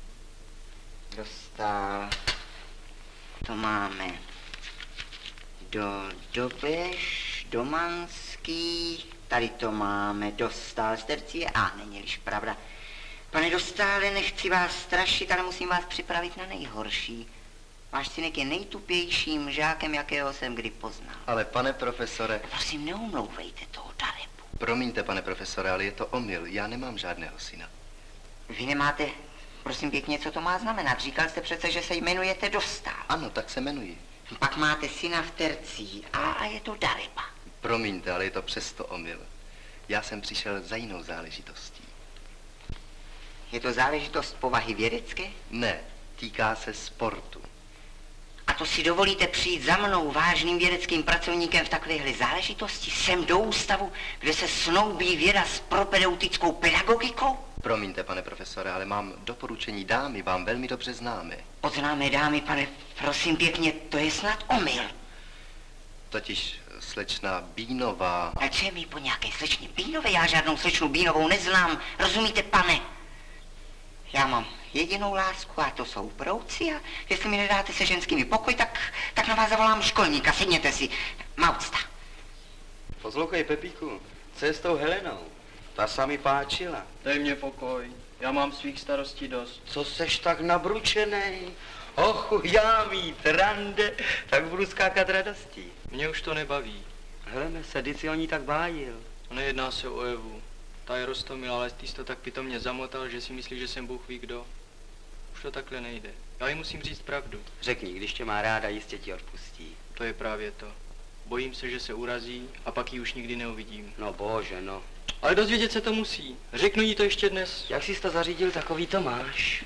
Dostal. To máme. Do Dobeš, Domanský, tady to máme, Dostal z Tercie. A, není-liž pravda. Pane Dostále, nechci vás strašit, ale musím vás připravit na nejhorší. Váš synek je nejtupějším žákem, jakého jsem kdy poznal. Ale pane profesore... Prosím, neumlouvejte toho Darebu. Promiňte, pane profesore, ale je to omyl. Já nemám žádného syna. Vy nemáte, prosím pěkně, co to má znamenat? Říkal jste přece, že se jmenujete Dostál. Ano, tak se jmenuji. Pak máte syna v Tercii a, a je to Dareba. Promiňte, ale je to přesto omyl. Já jsem přišel za jinou záležitostí. Je to záležitost povahy vědecké? Ne, týká se sportu. A to si dovolíte přijít za mnou, vážným vědeckým pracovníkem v takovéhle záležitosti, sem do ústavu, kde se snoubí věda s propedeutickou pedagogikou? Promiňte, pane profesore, ale mám doporučení dámy, vám velmi dobře známe. Od známé dámy, pane, prosím pěkně, to je snad omyl. Totiž slečna Bínová... A co je mi po nějaké slečně Bínové? Já žádnou slečnu Bínovou neznám, rozumíte, pane? Já mám jedinou lásku a to jsou brouci a jestli mi nedáte se ženskými pokoj, tak, tak na vás zavolám školníka, sedněte si. Maucta. Poslouchej, Pepíku, co je s tou Helenou? Ta sa mi páčila. Dej mě pokoj, já mám svých starostí dost. Co seš tak nabručenej? Och, já mít rande, tak budu skákat radostí. Mě už to nebaví. Heleme se, kdy si o ní tak bájil. Nejedná se o Evu. Ta je roztomilá, ale ty jsi to tak pitomně zamotal, že si myslí, že jsem Bůh ví kdo. Už to takhle nejde. Já jí musím říct pravdu. Řekni, když tě má ráda, jistě ti odpustí. To je právě to. Bojím se, že se urazí a pak ji už nikdy neuvidím. No bože, no. Ale dozvědět se to musí. Řeknu jí to ještě dnes. Jak jsi to zařídil, takový to máš.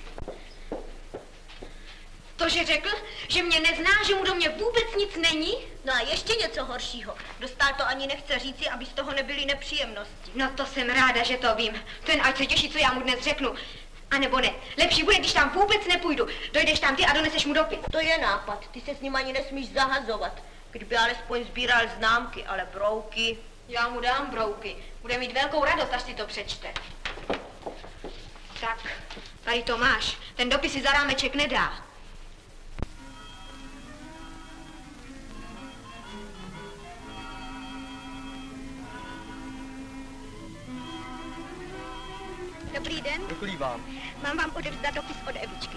To, že řekl, že mě nezná, že mu do mě vůbec nic není? No a ještě něco horšího. Dostal to ani nechce říci, aby z toho nebyly nepříjemnosti. No to jsem ráda, že to vím. Ten ať se těší, co já mu dnes řeknu. A nebo ne. Lepší bude, když tam vůbec nepůjdu. Dojdeš tam ty a doneseš mu dopis. To je nápad. Ty se s ním ani nesmíš zahazovat. Kdyby alespoň sbíral známky, ale brouky... Já mu dám brouky. Bude mít velkou radost, až si to přečte. Tak, tady to máš. Ten dopis si za rámeček nedá. Dobrý den. Děkuji vám. Mám vám odevzdat dopis od Evičky.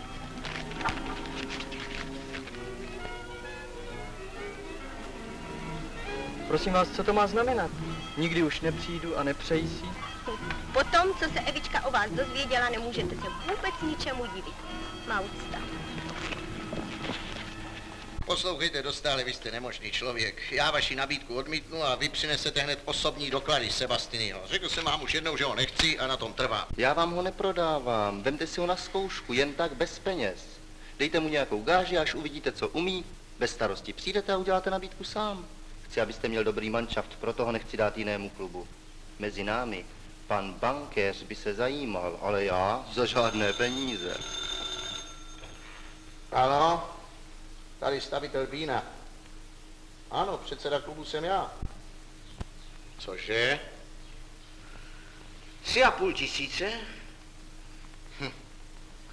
Prosím vás, co to má znamenat? Nikdy už nepřijdu a nepřeji si? Po tom, co se Evička o vás dozvěděla, nemůžete se vůbec ničemu divit. Má úcta. Poslouchejte, Dostále, vy jste nemožný člověk. Já vaši nabídku odmítnu a vy přinesete hned osobní doklady Sebastinyho. Řekl jsem vám už jednou, že ho nechci a na tom trvám. Já vám ho neprodávám, vemte si ho na zkoušku, jen tak bez peněz. Dejte mu nějakou gáži, až uvidíte, co umí. Bez starosti přijdete a uděláte nabídku sám. Chci, abyste měl dobrý manšaft, proto ho nechci dát jinému klubu. Mezi námi, pan bankéř by se zajímal, ale já za žádné peníze. Ano, tady stavitel Bína. Ano, předseda klubu jsem já. Cože? Tři a půl tisíce?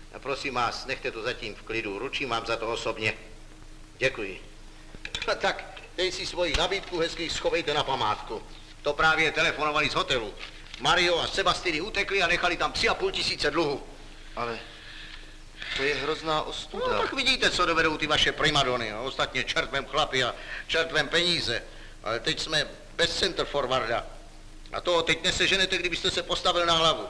A prosím vás, nechte to zatím v klidu, ručím vám za to osobně. Děkuji. A tak, teď si svoji nabídku hezky schovejte na památku. To právě telefonovali z hotelu. Mario a Sebastiny utekli a nechali tam tři a půl tisíce dluhu. Ale to je hrozná ostuda. No tak vidíte, co dovedou ty vaše primadony. No, ostatně čertvem chlapi a čertvem peníze. Ale teď jsme bez center forwarda. A toho teď neseženete, kdybyste se postavil na hlavu.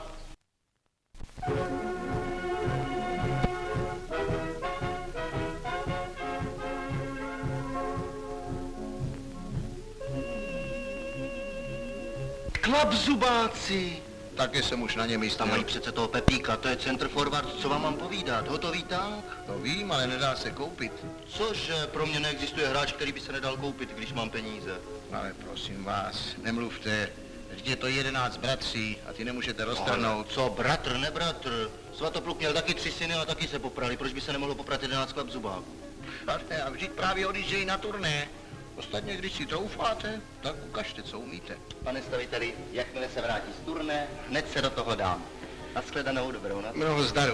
Klapzubáci! Taky jsem už na něm jistý. Tam mají přece toho Pepíka, to je center forward, co vám mám povídat, hotový tank? To vím, ale nedá se koupit. Cože, pro mě neexistuje hráč, který by se nedal koupit, když mám peníze. Ale prosím vás, nemluvte. Vždyť je to jedenáct bratří a ty nemůžete roztrhnout. Co, bratr, nebratr? Svatopluk měl taky tři syny a taky se poprali, proč by se nemohlo poprat jedenáct klapzubáků? A vždyť právě odjíždějí na turné. Ostatně, když si troufáte, tak ukažte, co umíte. Pane staviteli, jakmile se vrátí z turné, hned se do toho dám. Nashledanou, dobrou noc. Mnoho zdaru.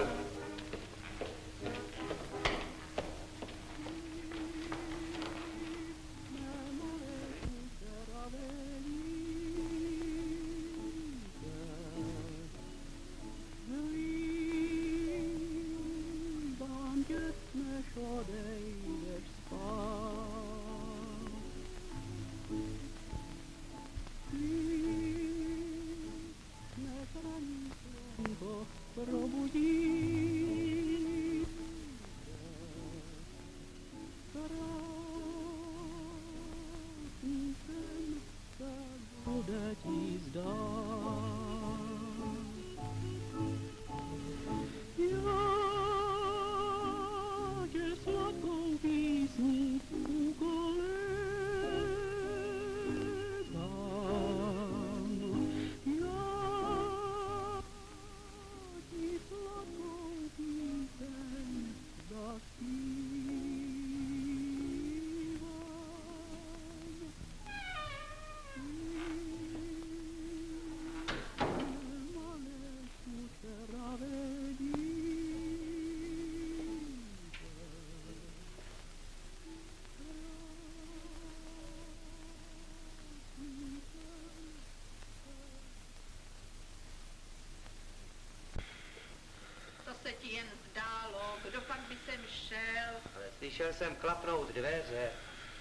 Se ti jen zdálo, kdo pak by sem šel? Ale slyšel jsem klapnout dveře.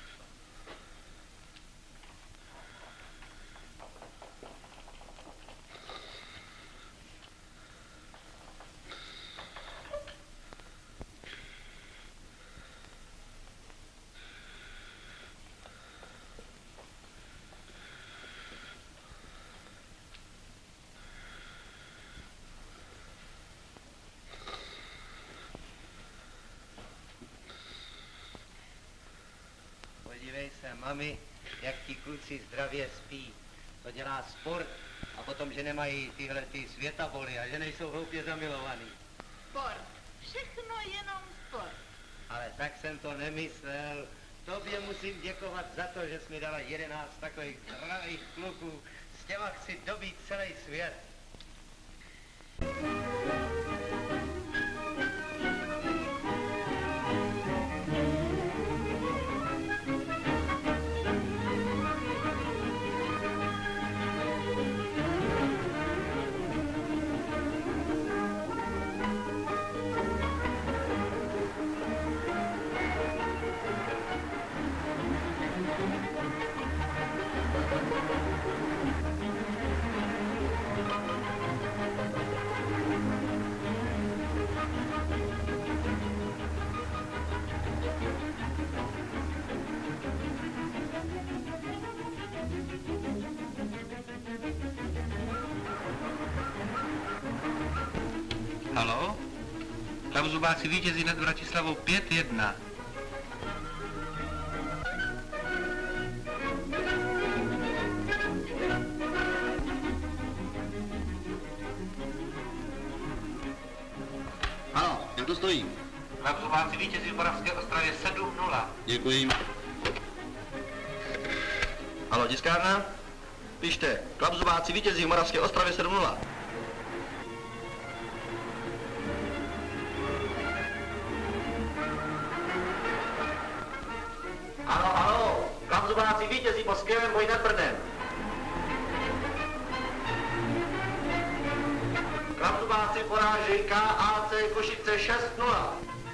Podívej se, mami, jak ti kluci zdravě spí. To dělá sport a potom, že nemají tyhle ty světaboly a že nejsou hloupě zamilovaný. Sport. Všechno jenom sport. Ale tak jsem to nemyslel. Tobě musím děkovat za to, že jsi mi dala jedenáct takových zdravých kluků. S těma chci dobít celý svět. Halo? Klapzubáci vítězí nad Bratislavou pět jedna. Ano, jak to stojí? Klapzubáci vítězí v Moravské Ostravě sedm nula. Děkuji. Halo, tiskárna? Pište, Klapzubáci vítězí v Moravské Ostravě sedm nula. Klapzubáci vítězí po skvělém boji nad Brnem. Klapzubáci poráží K A C Košice šest nula.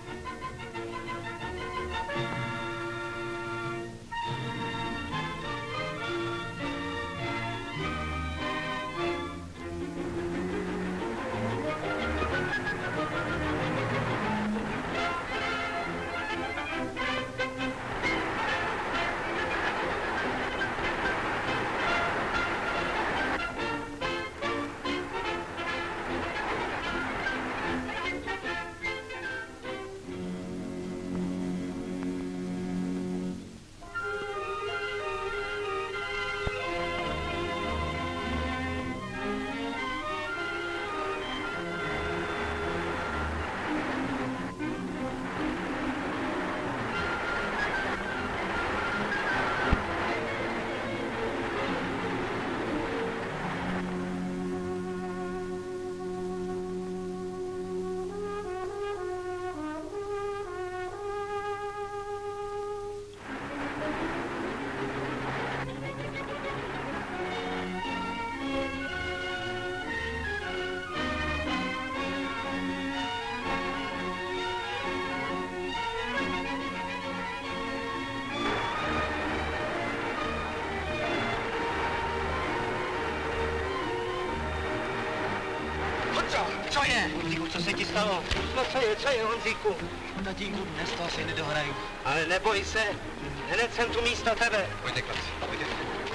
Co je? Honzíku, co se ti stalo? No co je, co je, Honzíku? Tatínku, dnes to asi nedohraju. Ale neboj se, hned jsem tu místo tebe. Pojďte, klapci, pojďte.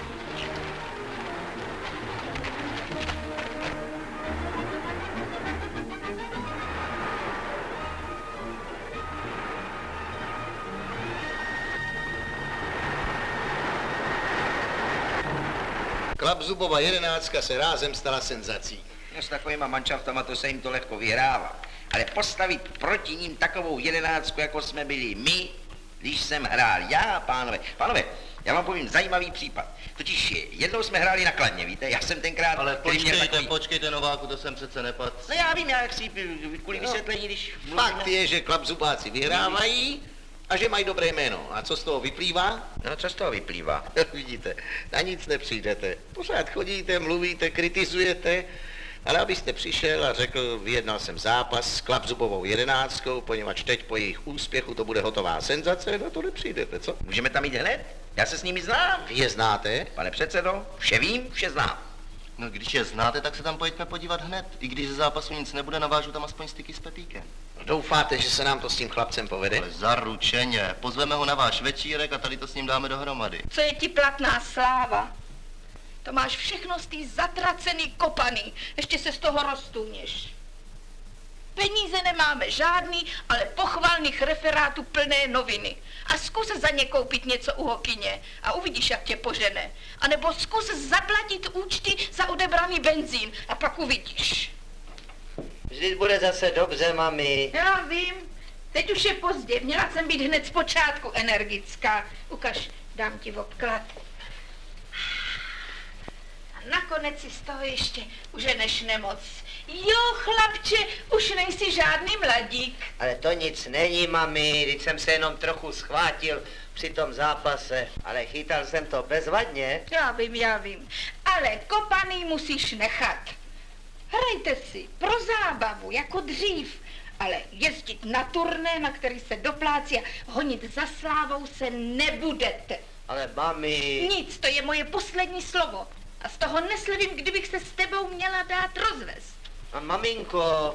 Klapzubova jedenáctka se rázem stala senzací. No, s takovýma manšaftama to se jim to lehko vyhrává. Ale postavit proti ním takovou jedenáctku, jako jsme byli my, když jsem hrál já, pánové. Pánové, já vám povím zajímavý případ. Totiž jednou jsme hráli na Kladně, víte? Já jsem tenkrát... Ale počkejte, takový... počkejte, Nováku, to jsem přece nepad. No já vím, já jak si kvůli vysvětlení, když mluvíme... Fakt je, že Klapzubáci vyhrávají a že mají dobré jméno. A co z toho vyplývá? No, co z toho vyplývá? Vidíte, na nic nepřijdete. Pořád chodíte, mluvíte, kritizujete, ale abyste přišel a řekl, vyjednal jsem zápas s Klapzubovou jedenáctkou, poněvadž teď po jejich úspěchu to bude hotová senzace, no to nepřijdete, co? Můžeme tam jít hned? Já se s nimi znám. Vy je znáte? Pane předsedo, vše vím, vše znám. No když je znáte, tak se tam pojďme podívat hned. I když ze zápasu nic nebude, navážu tam aspoň styky s Pepíkem. No, doufáte, že se nám to s tím chlapcem povede? Ale zaručeně. Pozveme ho na váš večírek a tady to s ním dáme dohromady. Co je ti platná sláva? To máš všechno z té zatracený kopaný. Ještě se z toho roztůněš. Peníze nemáme žádný, ale pochvalných referátů plné noviny. A zkus za ně koupit něco u hokyně a uvidíš, jak tě požene. A nebo zkus zaplatit účty za odebraný benzín a pak uvidíš. Vždyť bude zase dobře, mami. Já vím, teď už je pozdě, měla jsem být hned z počátku energická. Ukaž, dám ti obklad. A nakonec si z toho ještě uženeš nemoc. Jo, chlapče, už nejsi žádný mladík. Ale to nic není, mami, když jsem se jenom trochu schvátil při tom zápase, ale chytal jsem to bezvadně. Já vím, já vím, ale kopaný musíš nechat. Hrajte si pro zábavu, jako dřív, ale jezdit na turné, na který se doplácí a honit za slávou se nebudete. Ale mami... Nic, to je moje poslední slovo. A z toho neslevím, kdybych se s tebou měla dát rozvést. A maminko...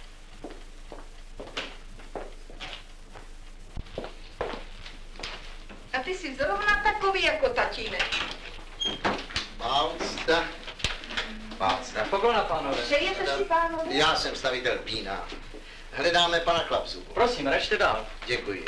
A ty jsi zrovna takový jako tatínek. Bálcta. Bálcta. Poklona, pánové. Přejete si, pánové? Já jsem stavitel vína. Hledáme pana Klapzubu. Prosím, račte dál. Děkuji.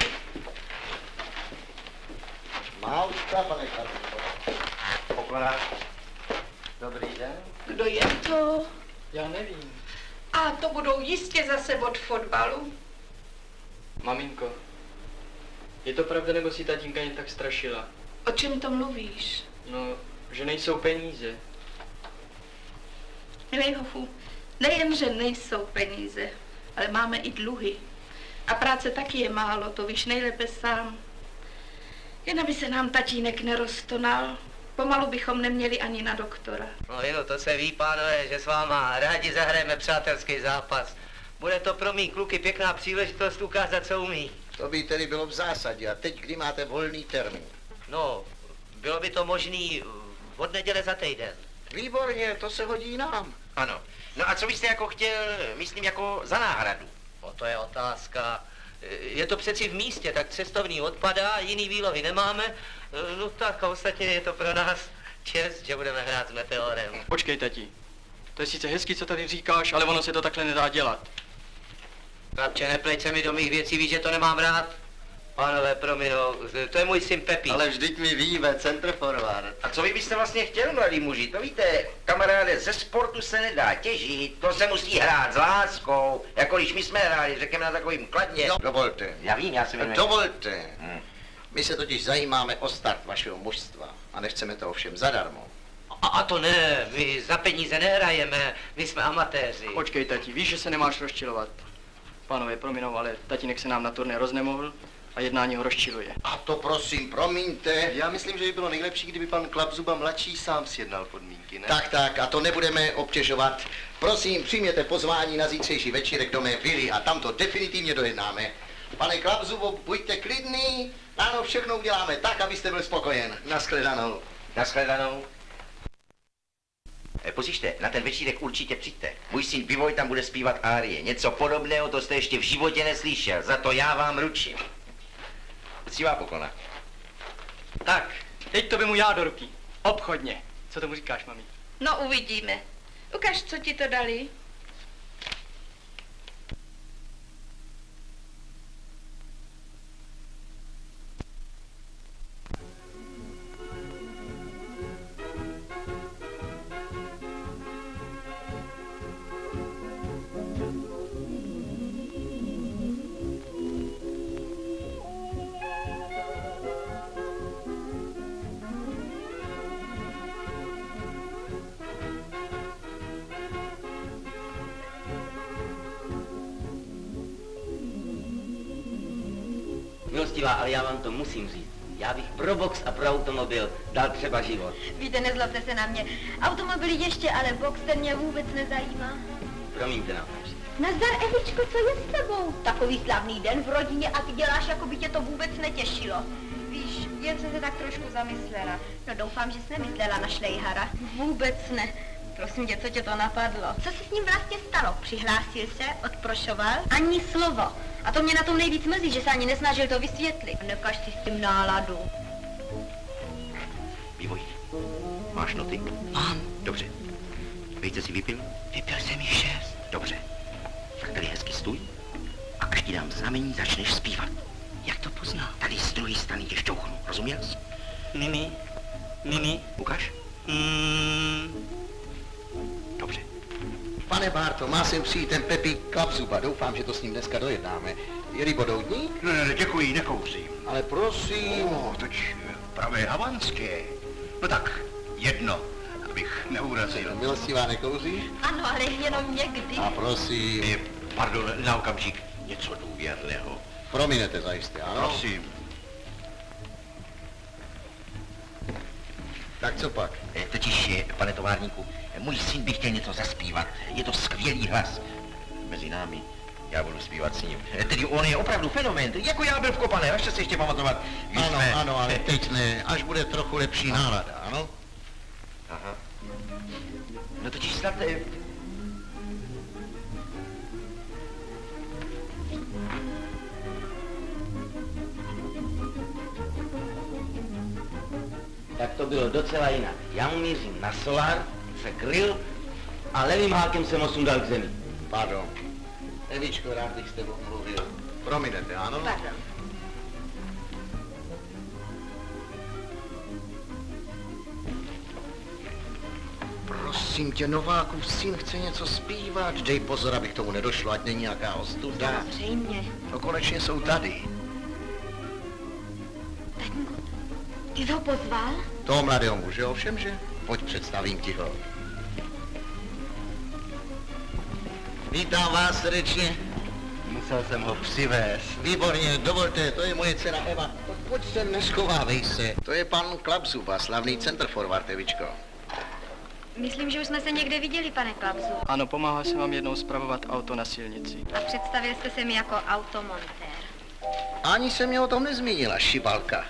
Bálcta, pane Klapzubu. Poklona. Dobrý den. Kdo je to? Já nevím. A to budou jistě zase od fotbalu. Maminko, je to pravda, nebo si tatínka jen tak strašila? O čem to mluvíš? No, že nejsou peníze. Milej hochu, nejen, že nejsou peníze, ale máme i dluhy. A práce taky je málo, to víš nejlépe sám. Jen aby se nám tatínek neroztonal. Pomalu bychom neměli ani na doktora. No jo, to se ví, pánové, že s váma rádi zahrajeme přátelský zápas. Bude to pro mý kluky pěkná příležitost ukázat, co umí. To by tedy bylo v zásadě. A teď, kdy máte volný termín? No, bylo by to možný od neděle za týden. Výborně, to se hodí nám. Ano. No a co byste jako chtěl, myslím, jako za náhradu? No to je otázka. Je to přeci v místě, tak cestovný odpadá, jiný výlovy nemáme. No tak a ostatně je to pro nás čest, že budeme hrát s Meteorem. Počkej, tati. To je sice hezký, co tady říkáš, ale ono se to takhle nedá dělat. Chlapče, neplejte se mi do mých věcí, víš, že to nemám rád? Pánové, prominou, to je můj syn Pepík. Ale vždyť mi víme, center forward. A co vy byste vlastně chtěl, mladý muži? To víte, kamaráde, ze sportu se nedá těžit, to se musí hrát s láskou, jako když my jsme hráli, řekněme na takovým kladně. No, dovolte. Já vím, já jsem jen... Dovolte. Hmm. My se totiž zajímáme o start vašeho mužstva a nechceme to ovšem zadarmo. A, a to ne, my za peníze nehrajeme, my jsme amatéři. Počkej, tati, víš, že se nemáš rozčilovat. Pánové, prominou, ale tatínek se nám na turné roznemohl a jednání ho rozčiluje. A to prosím, promiňte. Já myslím, že by bylo nejlepší, kdyby pan Klapzuba mladší sám sjednal podmínky, ne? Tak, tak, a to nebudeme obtěžovat. Prosím, přijměte pozvání na zítřejší večírek do mé vily a tam to definitivně dojednáme. Pane Klapzubo, buďte klidný, ano, všechno uděláme tak, abyste byl spokojen. Naschledanou. Naschledanou. E, poslyšte, na ten večírek určitě přijďte. Můj syn Bivoj tam bude zpívat árie. Něco podobného, to jste ještě v životě neslyšel. Za to já vám ručím. Poctivá poklona. Tak, teď to vemu já do ruky. Obchodně. Co tomu říkáš, mami? No uvidíme. Ukaž, co ti to dali. Milostivá, ale já vám to musím říct. Já bych pro box a pro automobil dal třeba život. Víte, nezlobte se na mě. Automobily ještě, ale box ten mě vůbec nezajímá. Promiňte nám. Nazdar, Evičko, co je s tebou? Takový slavný den v rodině a ty děláš, jako by tě to vůbec netěšilo. Víš, jen jsem se tak trošku zamyslela. No doufám, že jsi nemyslela na Šlejhara. Vůbec ne. Prosím tě, co tě to napadlo? Co se s ním vlastně stalo? Přihlásil se, odprošoval? Ani slovo. A to mě na tom nejvíc mrzí, že se ani nesnažil to vysvětlit. Nekaž si s tím náladu. Vývoj, máš noty? Mám. Dobře. Vejce si vypil? Vypil jsem jich šest. Dobře. Tak tady hezky stůj a až ti dám znamení, začneš zpívat. Jak to pozná? Tady z druhé strany tě šťouchnu, rozuměl jsi? Mimi, Mimi. Ukaž. Mm. Dobře. Pane Bárto, má sem přijít ten Pepík Klapzuba. Doufám, že to s ním dneska dojednáme. Je-li bodoudník? Ne, ne, děkuji, nekouřím. Ale prosím. O, teď pravé havanské. No tak, jedno, abych neurazil. Milostivá, nekouříš? Ano, ale jenom někdy. A prosím. Je, pardon, na okamžik, něco důvěrného. Prominete zajistě, ano? Prosím. Tak co pak? E, totiž, pane továrníku, můj syn by chtěl něco zaspívat. Je to skvělý hlas. Mezi námi, já budu zpívat s ním. E, tedy on je opravdu fenomén, jako já byl v Kopané, až se ještě pamatovat. Ano, jsme... ano, ale teď ne, až bude trochu lepší nálada, ano? Aha. No totiž snad... E... Tak to bylo docela jinak. Já mu mířím na solár, se kryl a levým hákem jsem ho sundal k zemi. Pardon. Evičko, rád bych s tebou mluvil. Prominete, ano? Pardon. Prosím tě, Novákův syn chce něco zpívat. Dej pozor, abych tomu nedošlo, ať není nějaká ostuda. Samozřejmě. No konečně jsou tady. Tatínku, ty jsi ho pozval? Toho mladého muže, ovšem, že? Pojď, představím ti ho. Vítám vás srdečně. Musel jsem ho přivést. Výborně, dovolte, to je moje dcera Eva. Pojď sem, neschovávej se. To je pan Klapzuba, slavný centerforward, Evičko. Myslím, že už jsme se někde viděli, pane Klapzu. Ano, pomáhal jsem vám jednou spravovat auto na silnici. A představil jste se mi jako automontér. Ani se mě o tom nezmínila, šibalka.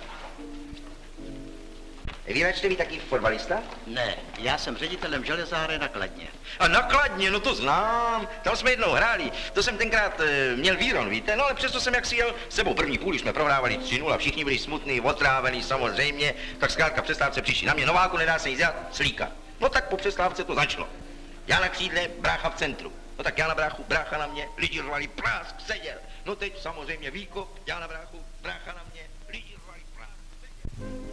Víte, vy taky fotbalista? Ne, já jsem ředitelem železáře na Kladně. A na Kladně, no to znám. Tam jsme jednou hráli. To jsem tenkrát e, měl výron, víte? No ale přesto jsem jak si jel s sebou první půli, jsme prohrávali tři nula, všichni byli smutní, otrávení samozřejmě. Tak zkrátka přestávce přišli na mě, Nováku, nedá se nic dělat, slíka. No tak po přestávce to začalo. Já na křídle, brácha v centru. No tak já na bráchu, brácha na mě, lidi řvali, prásk, seděl. No teď samozřejmě výkop, já na bráchu, brácha na mě, lidi řvali, prásk, seděl.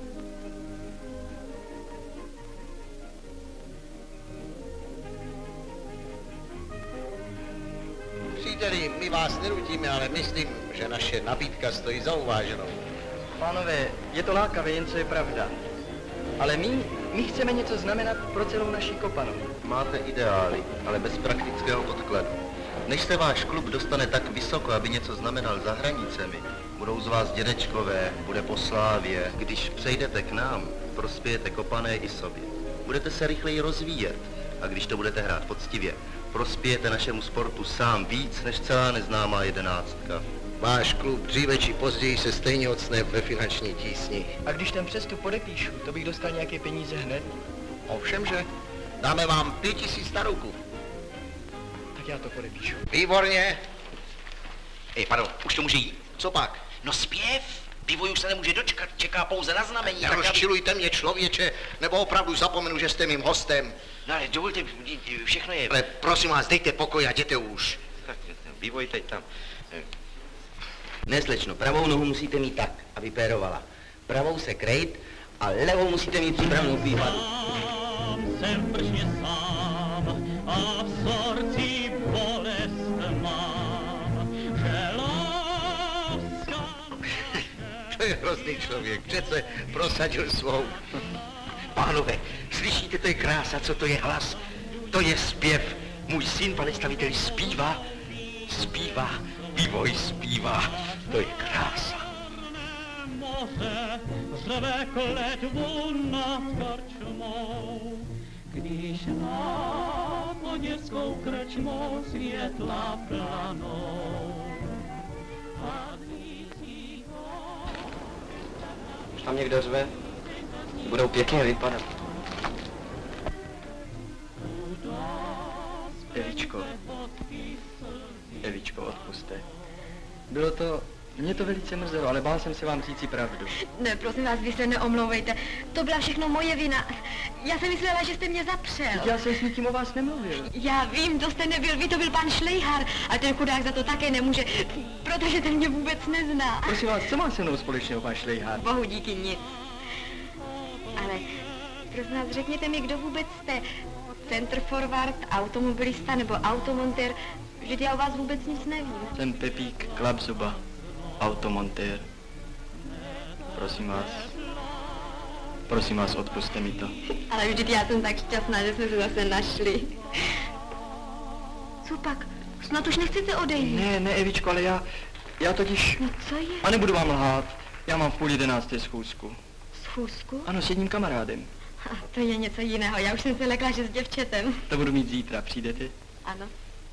Příteli, my vás nenutíme, ale myslím, že naše nabídka stojí za uváženou. Pánové, je to lákavé, jen co je pravda. Ale my, my chceme něco znamenat pro celou naší Kopanu. Máte ideály, ale bez praktického podkladu. Než se váš klub dostane tak vysoko, aby něco znamenal za hranicemi, budou z vás dědečkové, bude po slávě. Když přejdete k nám, prospějete Kopané i sobě. Budete se rychleji rozvíjet a když to budete hrát poctivě, prospějete našemu sportu sám víc než celá neznámá jedenáctka. Váš klub dříve či později se stejně ocne ve finanční tísni. A když ten přestup podepíšu, to bych dostal nějaké peníze hned? Ovšemže, dáme vám pět tisíc na ruku. Tak já to podepíšu. Výborně. Ej, pardon, už to může jít. Co pak? No zpěv. Vývoj už se nemůže dočkat, čeká pouze na znamení. Nerozčilujte mě, člověče, nebo opravdu zapomenu, že jste mým hostem. No ale dovolte, všechno je... Ale prosím vás, dejte pokoj a jděte už. Tak, vývoj teď tam. Ne, slečno, pravou nohu musíte mít tak, aby pérovala. Pravou se krejt a levou musíte mít připravenou píchatu. Jsem pršně sám a v srdci bolest mám, že láska... To je hrozný člověk, přece prosadil svou. Pánové, slyšíte, to je krása, co to je hlas? To je zpěv. Můj syn, pane staviteli, zpívá, zpívá, vývoj zpívá. To je krása. Moře řve kletvu nad krčmou, když nad oděvskou krčmou světla planou. Už tam někdo řve? Budou pěkně vypadat. Evičko. Evičko, odpuste. Bylo to... Mě to velice mrzelo, ale bál jsem se vám říci pravdu. Ne, prosím vás, vy se neomlouvejte. To byla všechno moje vina. Já jsem myslela, že jste mě zapřel. Já jsem s nikým o vás nemluvil. Já vím, to jste nebyl, vy to byl pan Šlejhar, a ten chudák za to také nemůže, protože ten mě vůbec nezná. Prosím vás, co má se mnou společného pan Šlejhar? Bohu díky, nic. Ale prosím vás, řekněte mi, kdo vůbec jste? Centerforward, automobilista nebo automontér? Vždyť já o vás vůbec nic nevím. Jsem Pepík Klapzuba, automontér. Prosím vás, prosím vás, odpuste mi to. Ale vždyť já jsem tak šťastná, že jsme se zase našli. Co pak? Snad už nechcete odejít? Ne, ne, Evičko, ale já, já totiž... No co je? A nebudu vám lhát, já mám v půl jedenácté schůzku. Schůzku? Ano, s jedním kamarádem. A to je něco jiného, já už jsem se lekla, že s děvčetem. To budu mít zítra, přijdete? Ano.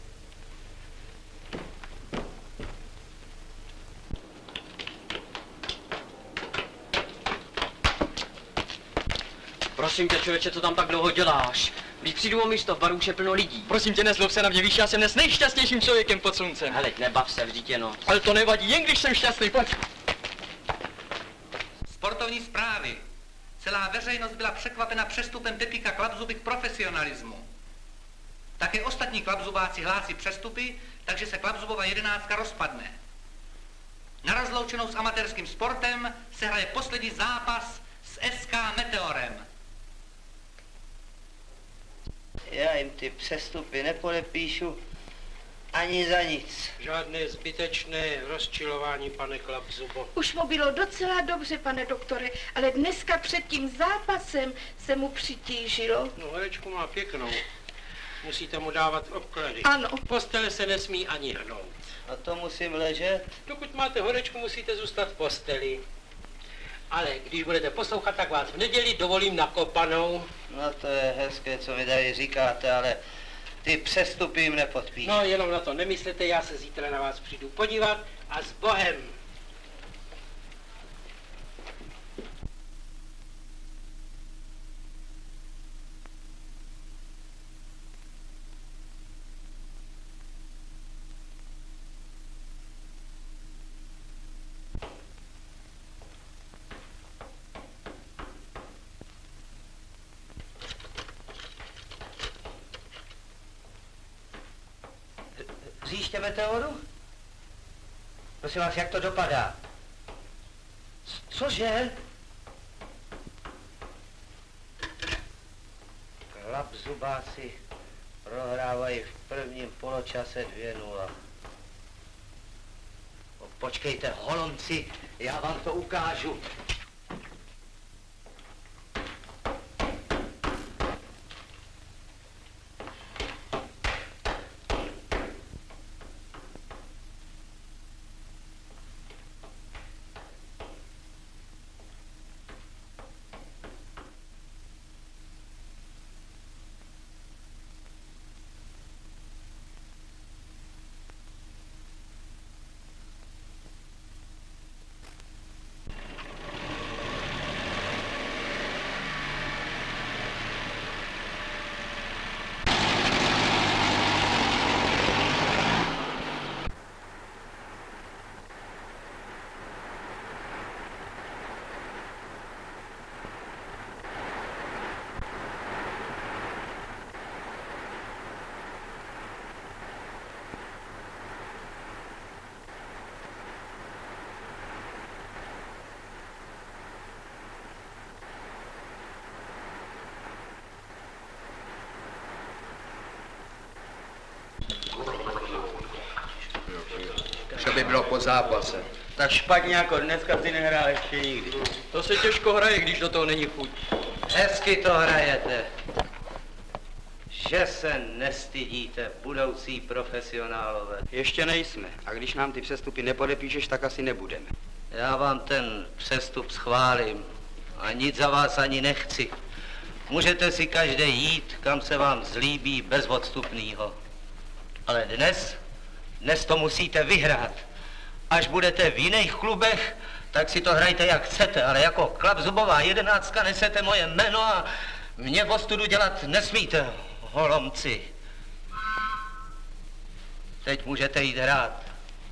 Prosím tě, člověče, co tam tak dlouho děláš? Když přijdu o místo, v baru už je plno lidí. Prosím tě, nezlob se na mě, víš, já jsem dnes nejšťastnějším člověkem pod sluncem. Hele, nebav se, vždyť je noc. Ale to nevadí, jen když jsem šťastný, pojď. Sportovní zprávy. Celá veřejnost byla překvapena přestupem Pepíka Klapzuby k profesionalismu. Také ostatní klapzubáci hlásí přestupy, takže se Klapzubova jedenáctka rozpadne. Na rozloučenou s amatérským sportem se hraje poslední zápas s S K Meteorem. Já jim ty přestupy nepodepíšu ani za nic. Žádné zbytečné rozčilování, pane Klapzubo. Už mu bylo docela dobře, pane doktore, ale dneska před tím zápasem se mu přitížilo. No, horečku má pěknou. Musíte mu dávat obklady. Ano. Postele se nesmí ani hnout. A to musím ležet? Dokud máte horečku, musíte zůstat v posteli. Ale když budete poslouchat, tak vás v neděli dovolím na kopanou. No to je hezké, co mi tady říkáte, ale ty přestupy jim nepodpíš. No jenom na to nemyslete, já se zítra na vás přijdu podívat a s Bohem. Zjiště meteoru? Prosím vás, jak to dopadá? Cože? Klapzubáci prohrávají v prvním poločase dvě nula. No, počkejte, holomci, já vám to ukážu. Co by bylo po zápase? Tak špatně jako dneska ty nehrál ještě nikdy. To se těžko hraje, když do toho není chuť. Hezky to hrajete. Že se nestydíte, budoucí profesionálové. Ještě nejsme. A když nám ty přestupy nepodepíšeš, tak asi nebudeme. Já vám ten přestup schválím. A nic za vás ani nechci. Můžete si každý jít, kam se vám zlíbí, bez odstupného. Ale dnes, dnes to musíte vyhrát. Až budete v jiných klubech, tak si to hrajte jak chcete, ale jako Klapzubová jedenáctka nesete moje jméno a mě ostudu dělat nesmíte, holomci. Teď můžete jít hrát.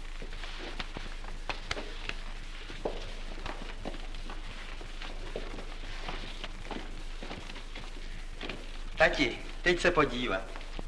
Tati, teď se podívat.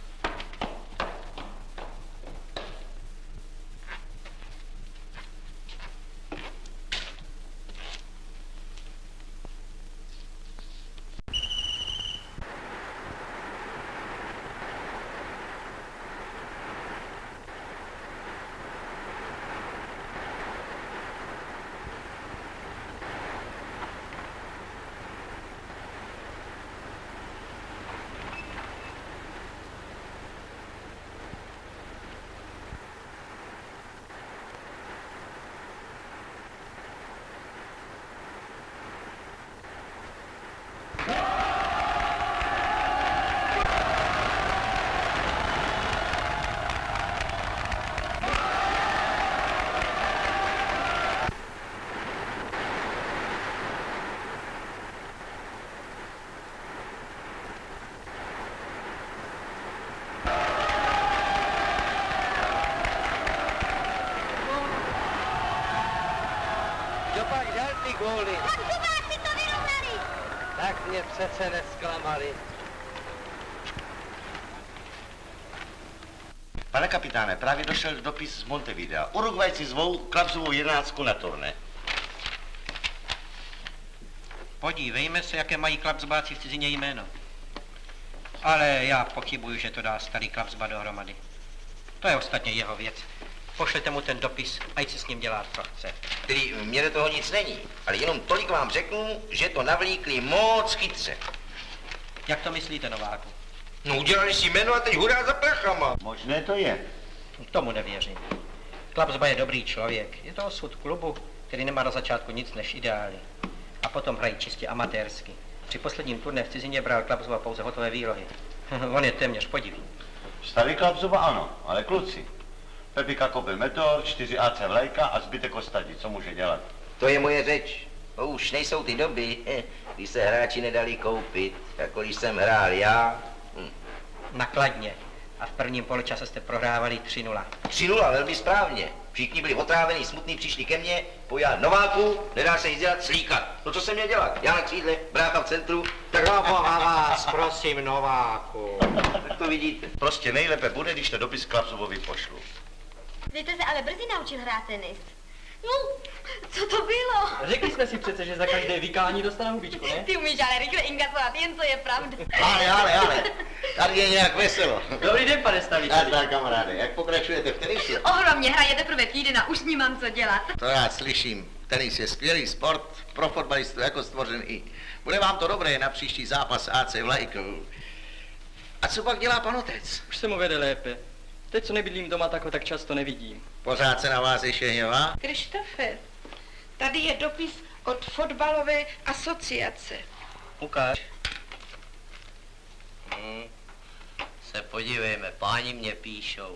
Góly. Tak mě přece nesklamali. Pane kapitáne, právě došel dopis z Montevidea. Uruguajci zvou Klapzovou jedenáctku na turné. Podívejme se, jaké mají Klapzubáci v cizině jméno. Ale já pochybuju, že to dá starý Klapzuba dohromady. To je ostatně jeho věc. Pošlete mu ten dopis, ať si s ním dělá, co chce. Tedy mně do toho nic není, ale jenom tolik vám řeknu, že to navlíkli moc chytře. Jak to myslíte, Nováku? No udělali si jméno a teď hurá za prachama. Možné to je. Tomu nevěřím. Klapzuba je dobrý člověk. Je to osud klubu, který nemá na začátku nic než ideály. a potom hrají čistě amatérsky. Při posledním turné v cizině bral Klapzuba pouze hotové výlohy. On je téměř podivný. Starý Klapzuba ano, ale kluci. Pepika koupil Meteor, čtyři A C vlajka a zbytek ostatní. Co může dělat? To je moje řeč. To už nejsou ty doby, kdy se hráči nedali koupit, jako když jsem hrál já. Hm. Nakladně. A v prvním poločase jste prohrávali tři nula. tři nula, velmi správně. Všichni byli otrávení, smutní, přišli ke mně, pojá Nováku, nedá se nic dělat, slíkat. No co jsem měl dělat? Já na křídle, brácha v centru, tak Proboha vás, prosím, Nováku. Tak to vidíte. Prostě nejlépe bude, když to dopis Klapzubovi pošlu. Vy jste se ale brzy naučil hrát tenis. No, co to bylo? Řekli jsme si přece, že za každé vykání dostane hubičku, ne? Ty umíš ale rychle inkasovat, jen co je pravda. Ale, ale, ale, tady je nějak veselo. Dobrý den, pane staviteli. Tak, kamaráde, jak pokračujete v tenisu? Ohromně, hraje teprve týden a už s ním mám co dělat. To já slyším. Tenis je skvělý sport, pro fotbalistu jako stvořený. Bude vám to dobré na příští zápas A C vlajkou. A co pak dělá pan otec? Už se mu vede lépe. Teď, co nebydlím doma, tak ho tak často nevidím. Pořád se na vás ještě hněvá? Krištofe, tady je dopis od fotbalové asociace. Ukáž. Hmm. Se podívejme, páni mě píšou.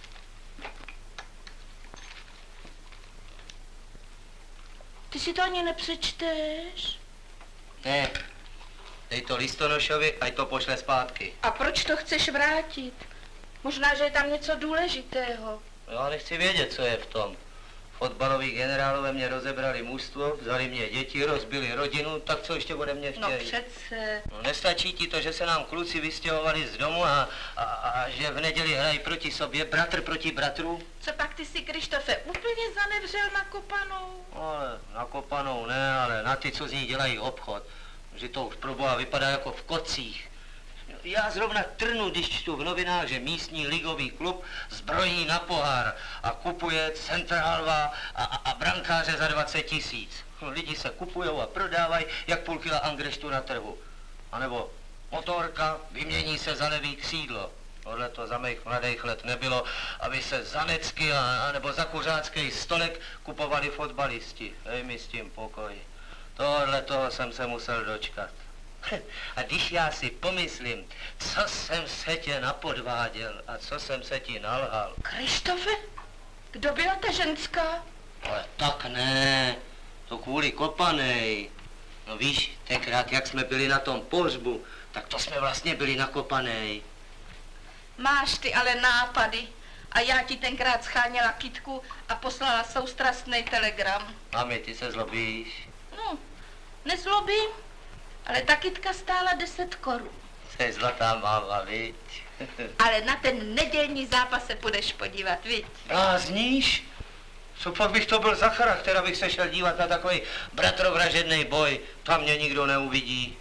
Ty si to ani nepřečteš? Ne, dej to listonošovi, ať to pošle zpátky. A proč to chceš vrátit? Možná, že je tam něco důležitého. Já nechci vědět, co je v tom. Fotbaloví generálové mě rozebrali mužstvo, vzali mě děti, rozbili rodinu, tak co ještě ode mě chtějí? No přece. No nestačí ti to, že se nám kluci vystěhovali z domu a, a, a že v neděli hrají proti sobě, bratr proti bratru? Co pak ty si, Krištofe, úplně zanevřel na kopanou? Ale na kopanou ne, ale na ty, co z ní dělají obchod. Že to už pro boha vypadá jako v kocích. Já zrovna trnu, když čtu v novinách, že místní ligový klub zbrojí na pohár a kupuje centrálva a, a, a brankáře za dvacet tisíc. Lidi se kupujou a prodávají jak půl kila angreštu na trhu. A nebo motorka vymění se za levý křídlo. Tohle to za mých mladých let nebylo, aby se za necky a, a nebo za kuřácký stolek kupovali fotbalisti. Dej mi s tím pokoj. Tohle toho jsem se musel dočkat. A když já si pomyslím, co jsem se tě napodváděl a co jsem se ti nalhal. Krištofe, kdo byla ta ženská? Ale tak ne, to kvůli kopanej. No víš, tenkrát, jak jsme byli na tom pohřbu, tak to jsme vlastně byli na kopanej. Máš ty ale nápady. A já ti tenkrát scháněla kytku a poslala soustrastný telegram. Mami, ty se zlobíš? No, nezlobím. Ale ta kytka stála deset korun. Jsi zlatá máma, viď? Ale na ten nedělní zápas se půjdeš podívat, viď? Blázníš? Co pak bych to byl za charakter, abych se šel dívat na takový bratrovražedný boj? Tam mě nikdo neuvidí.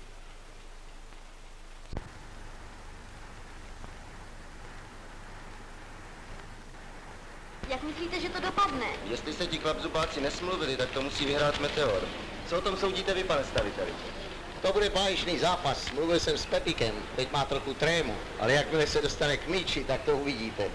Jak myslíte, že to dopadne? Jestli se ti klapzubáci nesmluvili, tak to musí vyhrát Meteor. Co o tom soudíte vy, pane staviteli? To bude báječný zápas. Mluvil jsem s Pepikem, teď má trochu trému, ale jakmile se dostane k míči, tak to uvidíte.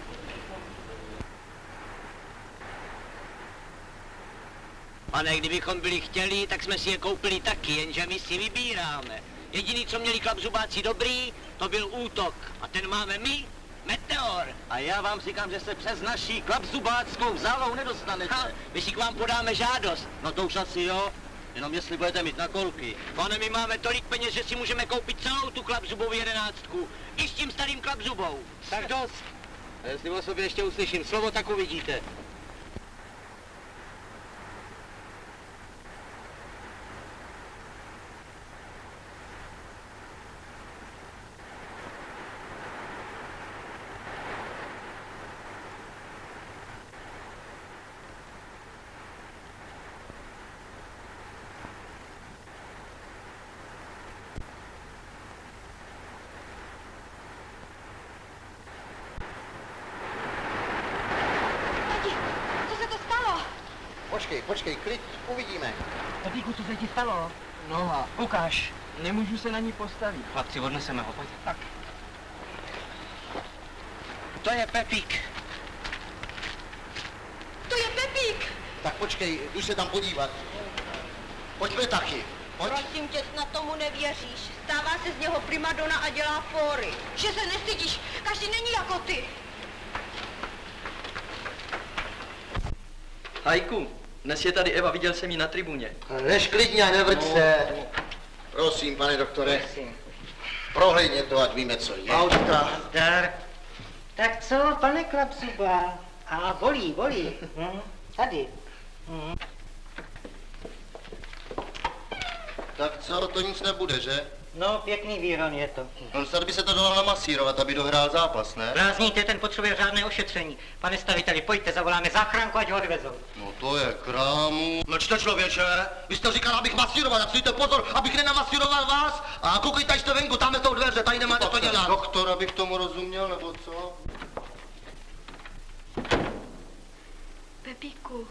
Pane, kdybychom byli chtěli, tak jsme si je koupili taky, jenže my si vybíráme. Jediný, co měli klapzubáci dobrý, to byl útok. A ten máme my, Meteor. A já vám říkám, že se přes naší klapzubáckou zálou nedostanete. Ha, my si k vám podáme žádost. No to už asi jo, jenom jestli budete mít na kolky. Pane, my máme tolik peněz, že si můžeme koupit celou tu klapzubou jedenáctku. I s tím starým klapzubou. Tak dost. A jestli o sobě ještě uslyším slovo, tak uvidíte. Počkej, počkej, klid, uvidíme. Tatíku, co se ti stalo? Noha. Ukáž. Nemůžu se na ní postavit. Chlapci, odneseme ho, pojď. Tak. To je Pepík. To je Pepík. Tak počkej, jdu se tam podívat. Pojďme taky. Prosím tě, snad tomu nevěříš. Stává se z něho primadona a dělá fóry. Že se nestydíš, každý není jako ty. Hajku, dnes je tady Eva, viděl jsem ji na tribuně. Než klidně a nevrť se. Prosím, pane doktore. Prohlejně to, ať víme, co je. Autka. Zdar. Tak co, pane Klapzuba? A bolí, bolí. Hm? Tady. Hm. Tak co, to nic nebude, že? No, pěkný výron je to. On snad by se to dalo namasírovat, aby dohrál zápas, ne? Blázníte, ten potřebuje řádné ošetření. Pane staviteli, pojďte, zavoláme záchranku, ať ho odvezou. No to je krámu. Mlčte, člověče, vy jste říkal, abych masíroval, tak si dejte pozor, abych nenamasíroval vás. A koukejte, jste venku, tam jsou dveře, tady nemáte to dělat. Doktor, abych tomu rozuměl, nebo co? Pepíku.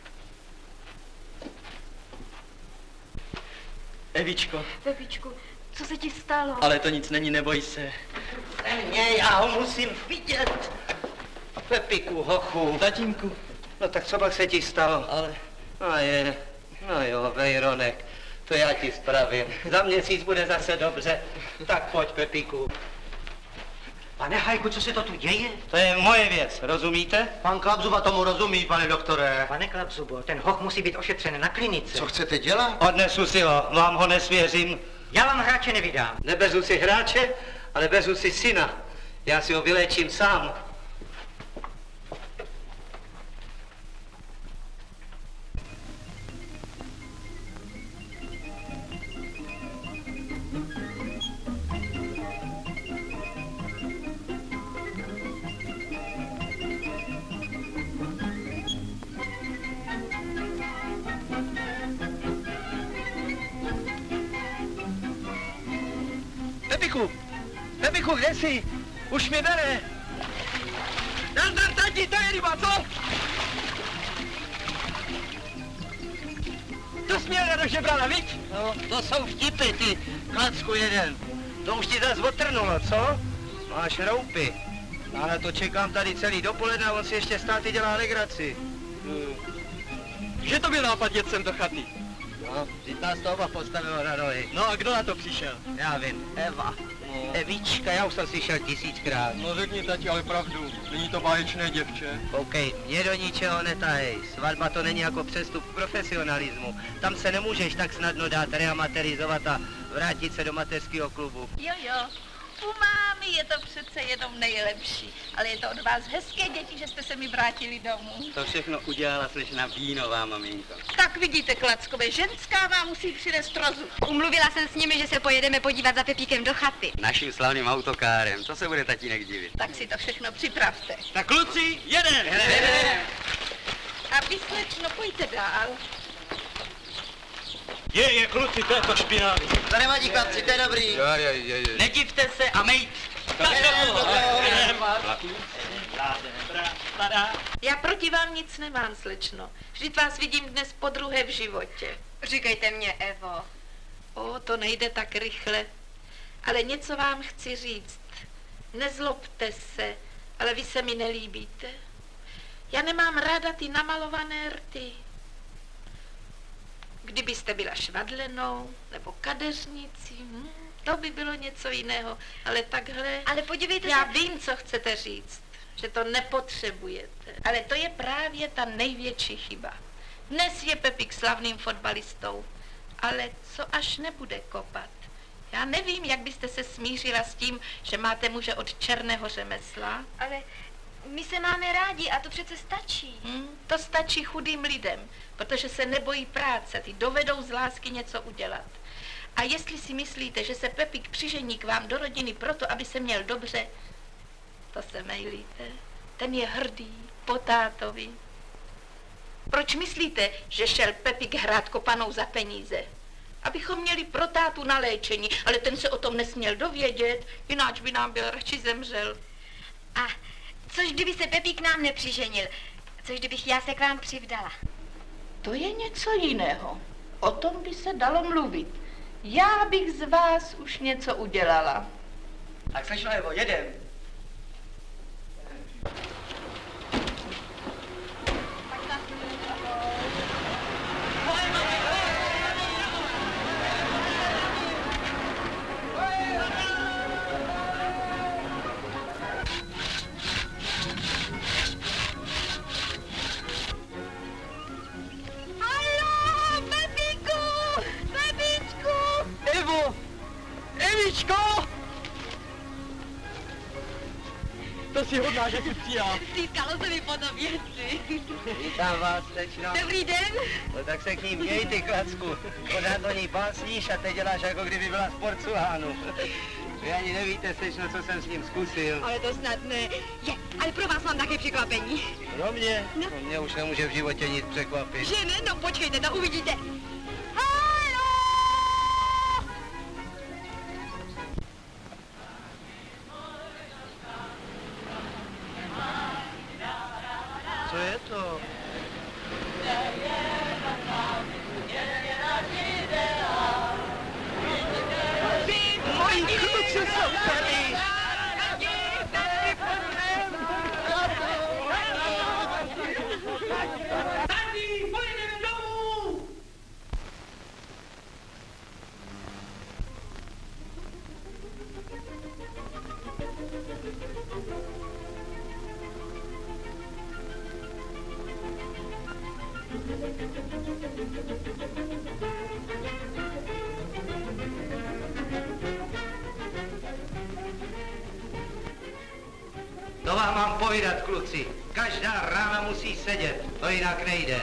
Evičko. Pepičku, co se ti stalo? Ale to nic není, neboj se. Ne, já ho musím vidět. Pepiku, hochu. Tatínku. No tak co pak se ti stalo? Ale... No je, no jo, Vejronek, to já ti spravím. Za měsíc bude zase dobře. Tak pojď, Pepiku. Pane Hajku, co se to tu děje? To je moje věc, rozumíte? Pan Klapzuba tomu rozumí, pane doktore. Pane Klapzubo, ten hoch musí být ošetřen na klinice. Co chcete dělat? Odnesu si ho, vám ho nesvěřím. Já vám hráče nevydám. Nebezu si hráče, ale bezu si syna. Já si ho vyléčím sám. Pepiku! Pepiku, kde jsi? Už mě bere! Nazdar, tati, to je ryba, co? To jsi měl nedožebrala, viď? No, to jsou vtipy, ty, klacku jeden. To už ti zase otrnulo, co? Máš roupy. Já na to čekám tady celý dopoledne a on si ještě státy dělá legraci. Hmm. Že to byl nápad jet sem do chaty? No, vždyť nás to oba postavilo na nohy. No a kdo na to přišel? Já vím, Eva. No. Evička, já už jsem slyšel tisíckrát. No řekni, tati, ale pravdu. Není to báječné děvče. OK, mě do ničeho netahej. Svatba to není jako přestup k profesionalismu. Tam se nemůžeš tak snadno dát reamaterizovat a vrátit se do mateřského klubu. Jo, jo. U mámy je to přece jenom nejlepší. Ale je to od vás hezké, děti, že jste se mi vrátili domů. To všechno udělala slečna Vínová, maminko. Tak vidíte, Klackové, ženská vám musí přinést rozu. Umluvila jsem s nimi, že se pojedeme podívat za Pepíkem do chaty. Naším slavným autokárem, to se bude tatínek divit. Tak si to všechno připravte. Tak kluci, jeden! Jedem. A vy, slečno, pojďte dál. Je, je, kluci, to je to špinavý. To nevadí, chlapci, to je dobrý. Jo, je, je, je. Nedivte se a mejt. Já proti vám nic nemám, slečno. Vždyť vás vidím dnes podruhé v životě. Říkejte mě, Evo. O, to nejde tak rychle. Ale něco vám chci říct. Nezlobte se, ale vy se mi nelíbíte. Já nemám ráda ty namalované rty. Kdybyste byla švadlenou nebo kadeřnicí, hm, to by bylo něco jiného. Ale takhle... Ale podívejte Já se... vím, co chcete říct, že to nepotřebujete. Ale to je právě ta největší chyba. Dnes je Pepík slavným fotbalistou, ale co až nebude kopat? Já nevím, jak byste se smířila s tím, že máte muže od černého řemesla. Ale my se máme rádi a to přece stačí. Hmm, to stačí chudým lidem, protože se nebojí práce, ty dovedou z lásky něco udělat. A jestli si myslíte, že se Pepík přižení k vám do rodiny proto, aby se měl dobře, to se mejlíte. Ten je hrdý, po tátovi. Proč myslíte, že šel Pepík hrát kopanou za peníze? Abychom měli pro tátu na léčení, ale ten se o tom nesměl dovědět, jináč by nám byl radši zemřel. A což kdyby se Pepík nám nepřiženil? Což kdybych já se k vám přivdala? To je něco jiného. O tom by se dalo mluvit. Já bych z vás už něco udělala. Tak slečno Evo, jedem. si hodná, že jsi přijal. Stýskalo se mi po věci. Vítám vás, tečno. Dobrý den. No tak se k ní měj, ty klacku. Pořád o ní básníš a teď děláš, jako kdyby byla z porcelánu. Vy ani nevíte, tečno, co jsem s ním zkusil. Ale to snad ne. Je, ale pro vás mám také překvapení. Pro mě? No. No mě už nemůže v životě nic překvapit. Že ne? No počkejte, to uvidíte. Co je to? Moji kluci jsou tady. Tady, pojedeme domů! To vám mám povídat, kluci. Každá rána musí sedět, to jinak nejde.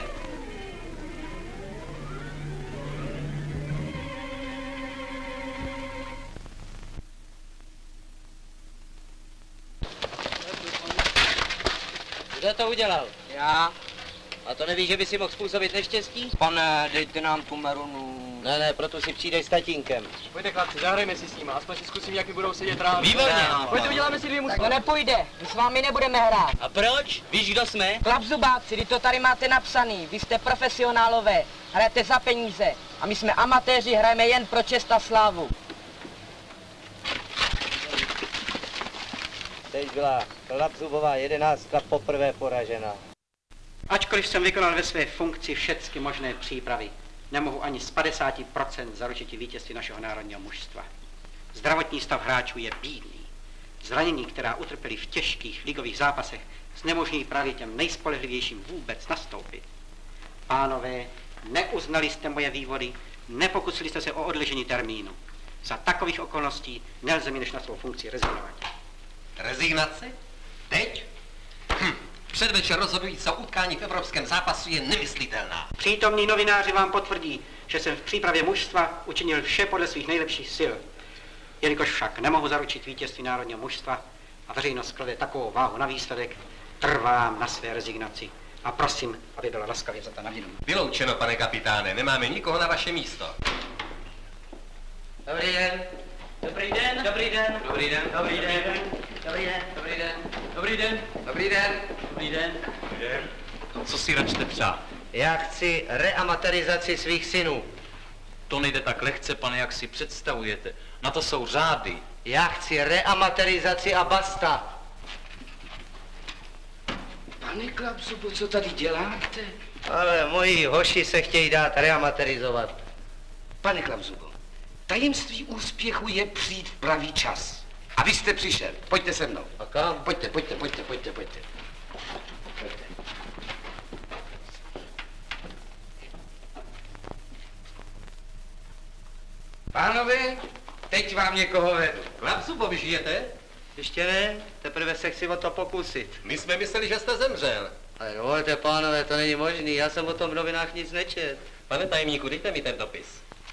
Kdo to udělal? Já. A to nevíš, že by si mohl způsobit neštěstí? Pane, dejte nám tu merunu. Ne, ne, proto si přijdeš s tatínkem. Pojďte chlapci, zahrajme si s nimi, aspoň si zkusím, jak mi budou sedět ráno. Výborně. Pojďte, uděláme si dvě musky. To nepůjde, my s vámi nebudeme hrát. A proč? Víš, kdo jsme? Klapzubáci, vy to tady máte napsaný, vy jste profesionálové, hrajete za peníze a my jsme amatéři, hrajeme jen pro čest a slávu. Teď byla Klapzubová jedenáctka poprvé poražena. Ačkoliv jsem vykonal ve své funkci všechny možné přípravy, nemohu ani z padesáti procent zaručit vítězství našeho národního mužstva. Zdravotní stav hráčů je bídný. Zranění, která utrpěli v těžkých ligových zápasech, znemožní právě těm nejspolehlivějším vůbec nastoupit. Pánové, neuznali jste moje vývody, nepokusili jste se o odložení termínu. Za takových okolností nelze mi než na svou funkci rezignovat. Rezignace? Teď? Hm. Předvečer rozhodujícího utkání v evropském zápasu je nemyslitelná. Přítomní novináři vám potvrdí, že jsem v přípravě mužstva učinil vše podle svých nejlepších sil. Jelikož však nemohu zaručit vítězství národního mužstva a veřejnost klade takovou váhu na výsledek, trvám na své rezignaci a prosím, aby byla laskavě vzata na vědomí. Vyloučeno, pane kapitáne, nemáme nikoho na vaše místo. Dobrý den. Dobrý den. Dobrý den. Dobrý den. Dobrý den. Dobrý den. Dobrý den. Dobrý den. Dobrý den. Dobrý den. Dobrý den. No, co si račte přát? Já chci reamaterizaci svých synů. To nejde tak lehce, pane, jak si představujete. Na to jsou řády. Já chci reamaterizaci a basta. Pane Klapzubo, co tady děláte? Ale moji hoši se chtějí dát reamaterizovat. Pane Klapzubo, tajemství úspěchu je přijít v pravý čas. A vy jste přišel. Pojďte se mnou. A kam? Pojďte, pojďte, pojďte, pojďte, pojďte. Pojďte. Pánové, teď vám někoho vedu. Klapzubo, vy žijete? Ještě ne, teprve se chci o to pokusit. My jsme mysleli, že jste zemřel. Ale dovolte, pánové, to není možný, já jsem o tom v novinách nic nečet. Pane tajemníku, dejte mi ten dopis.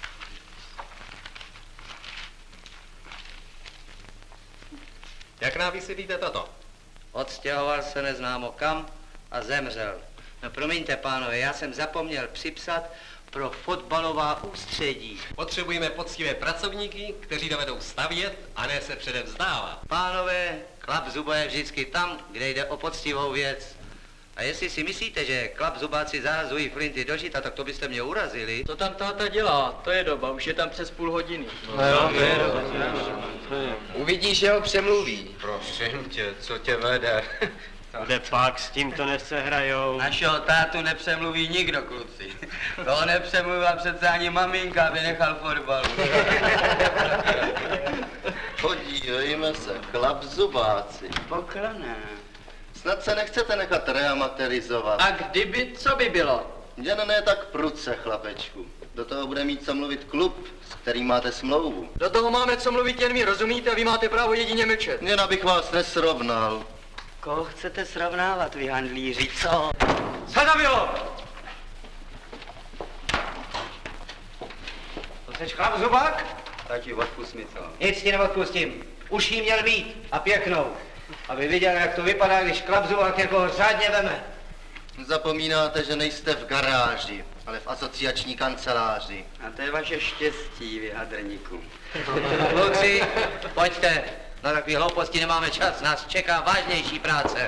Jak nám vysvětlíte toto? Odstěhoval se neznámo kam a zemřel. No promiňte, pánové, já jsem zapomněl připsat pro fotbalová ústředí. Potřebujeme poctivé pracovníky, kteří dovedou stavět a ne se předem vzdávat. Pánové, Klapzuba je vždycky tam, kde jde o poctivou věc. A jestli si myslíte, že Klapzubáci zahazují flinty do žita, tak to byste mě urazili. Co tam táta dělá? To je doba, už je tam přes půl hodiny. No jo, to je doba. Uvidíš, že ho přemluví. Prosím tě, co tě vede? Kde pak, s tím to nechce hrajou. Našeho tátu nepřemluví nikdo, kluci. Toho nepřemluvila přece ani maminka, aby nechal fotbal. Podívejme se, Klapzubáci. Pokrane. Snad se nechcete nechat reamaterizovat. A kdyby, co by bylo? Jen ne tak prudce, chlapečku. Do toho bude mít co mluvit klub, s kterým máte smlouvu. Do toho máme co mluvit jen my, rozumíte? Vy máte právo jedině mlčet. Jen abych vás nesrovnal. Koho chcete srovnávat, vy handlíři, co? Co to bylo? To jsi chlapzubák? Tati, odpust mi to. Nic ti neodpustím. Už jí měl mít a pěknou. Aby viděl, jak to vypadá, když chlapzubák někoho řádně veme. Zapomínáte, že nejste v garáži, ale v asociační kanceláři. A to je vaše štěstí, vy hadrníku. Kluci, pojďte. Na takové hlouposti nemáme čas, nás čeká vážnější práce.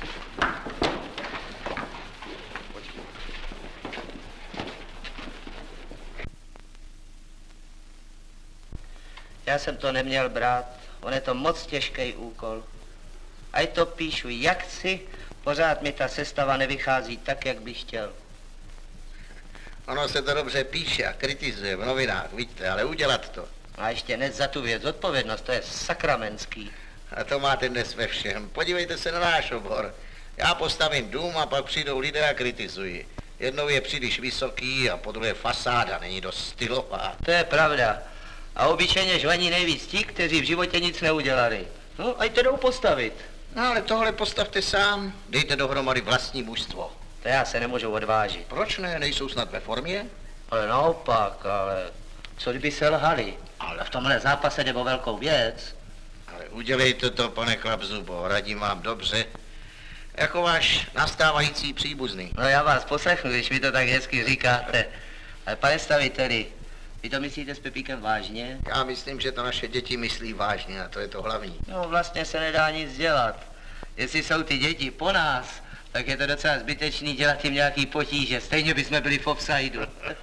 Já jsem to neměl brát, on je to moc těžký úkol. A to píšu, jak chci, pořád mi ta sestava nevychází tak, jak bych chtěl. Ono se to dobře píše a kritizuje v novinách, vidíte, ale udělat to. A ještě dnes za tu věc odpovědnost, to je sakramenský. A to máte dnes ve všem. Podívejte se na náš obor. Já postavím dům a pak přijdou lidé a kritizují. Jednou je příliš vysoký a po druhé fasáda není dost stylová. To je pravda. A obyčejně žvaní nejvíc ti, kteří v životě nic neudělali. No, ať to jdou postavit. No ale tohle postavte sám. Dejte dohromady vlastní mužstvo. To já se nemůžu odvážit. Proč ne? Nejsou snad ve formě? Ale naopak, ale co kdyby se lhali? Ale v tomhle zápase jde o velkou věc. Ale udělejte to, pane Chlapzubo, radím vám dobře. Jako váš nastávající příbuzný. No já vás poslechnu, když mi to tak hezky říkáte. Ale pane staviteli, vy to myslíte s Pepíkem vážně? Já myslím, že to naše děti myslí vážně a to je to hlavní. No vlastně se nedá nic dělat. Jestli jsou ty děti po nás, tak je to docela zbytečný dělat jim nějaký potíže. Stejně bychom byli v offsideu.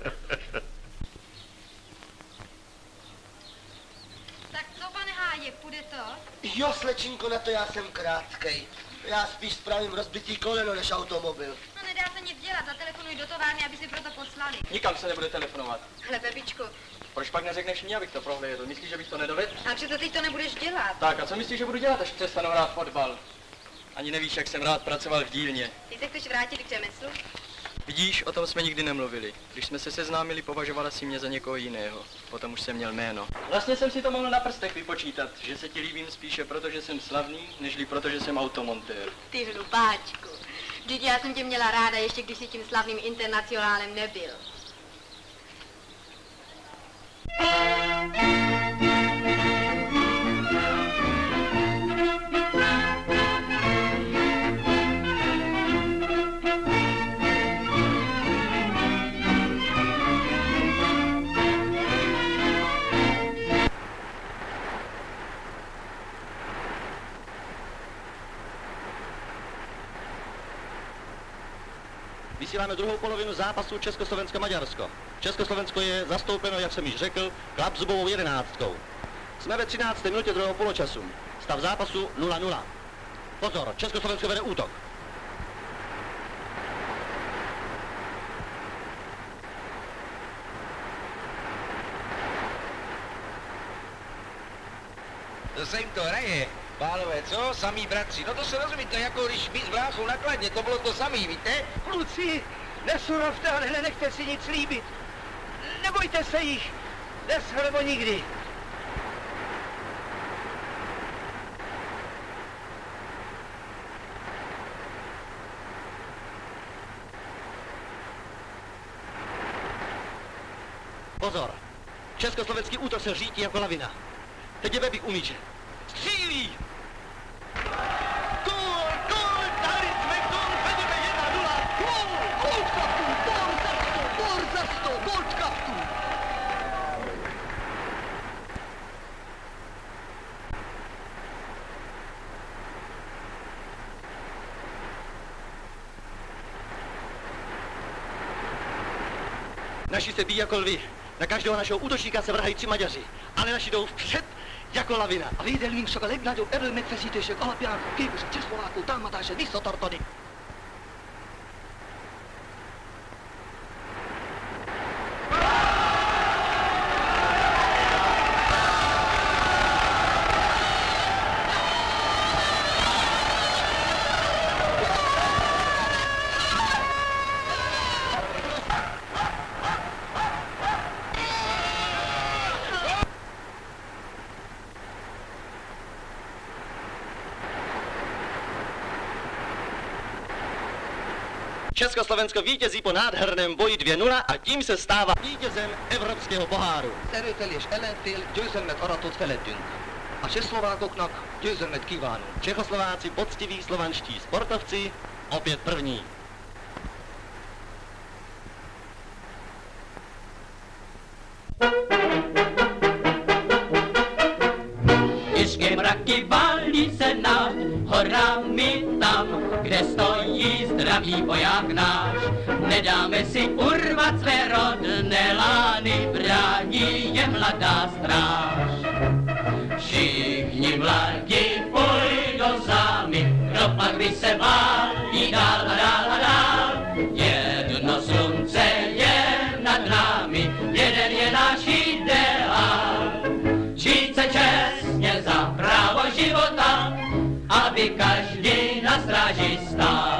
Tak co, pane Hájek, půjde to? Jo, slečinko, na to já jsem krátkej. Já spíš spravím rozbitý koleno než automobil. No nedá se nic dělat, zatelefonuj do továrny, aby si proto poslali. Nikam se nebude telefonovat. Hele, Pepičko, Proč pak neřekneš mě, abych to prohlédl? Myslíš, že bych to nedovedl? a přece teď to nebudeš dělat. Tak a co myslíš, že budu dělat, až přestanu hrát fotbal? Ani nevíš, jak jsem rád pracoval v dílně. Ty se chceš vrátit k řemeslu? Vidíš, o tom jsme nikdy nemluvili. Když jsme se seznámili, považovala si mě za někoho jiného. Potom už jsem měl jméno. Vlastně jsem si to mohl na prstech vypočítat, že se ti líbím spíše proto, že jsem slavný, nežli proto, že jsem automontér. Ty hlupáčku. Vždyť já jsem tě měla ráda, ještě když jsi tím slavným internacionálem nebyl. Vysíláme druhou polovinu zápasu Československo-Maďarsko. Československo je zastoupeno, jak jsem již řekl, Chlapzubovou jedenáctkou. Jsme ve třinácté minutě druhého poločasu. Stav zápasu nula nula. Pozor, Československo vede útok. To se jim to hraje. Pánové, co? Samí bratři. No to se rozumí, to je jako když my s bráchou nakladně, to bylo to samý, víte? Kluci, nesurovte a nenechte si nic líbit. Nebojte se jich. Dnes nebo nikdy. Pozor, československý útok se řítí jako lavina. Teď je Bebík u míče. Střílí! Gól, gól, dali jsme gól, vedeme jedna nula. Gól, gól kraftu, gól za sto, gól za sto, gól kraftu. Naši se bíjí jako lvi. Na každého našeho útočníka se vrhají tři Maďaři, ale naši jdou vpřed jako lavina. A védelmünk csak a legnagyobb erőmegfeszítések alapján képes a csehszlovákok támadását visszatartani. Československo vítězí po nádherném boji dvě nula a tím se stává vítězem Evropského poháru. Erőteljes ellenfél győzelmet aratott felettünk. A csehszlovákoknak győzelmet kívánunk. Čechoslováci, poctiví slovanští sportovci, opět první. Těžké mraky valí se nad horami tam, kde stojí zdravý voják náš. Nedáme si urvat své rodné lány, brání je mladá stráž. Všichni mladí půjdou zámy, ropa, když se válí dál a dál a dál. Jedno slunce je nad námi, jeden je náš ideál. Žít se čestně za právo života, aby každý na stráži stál.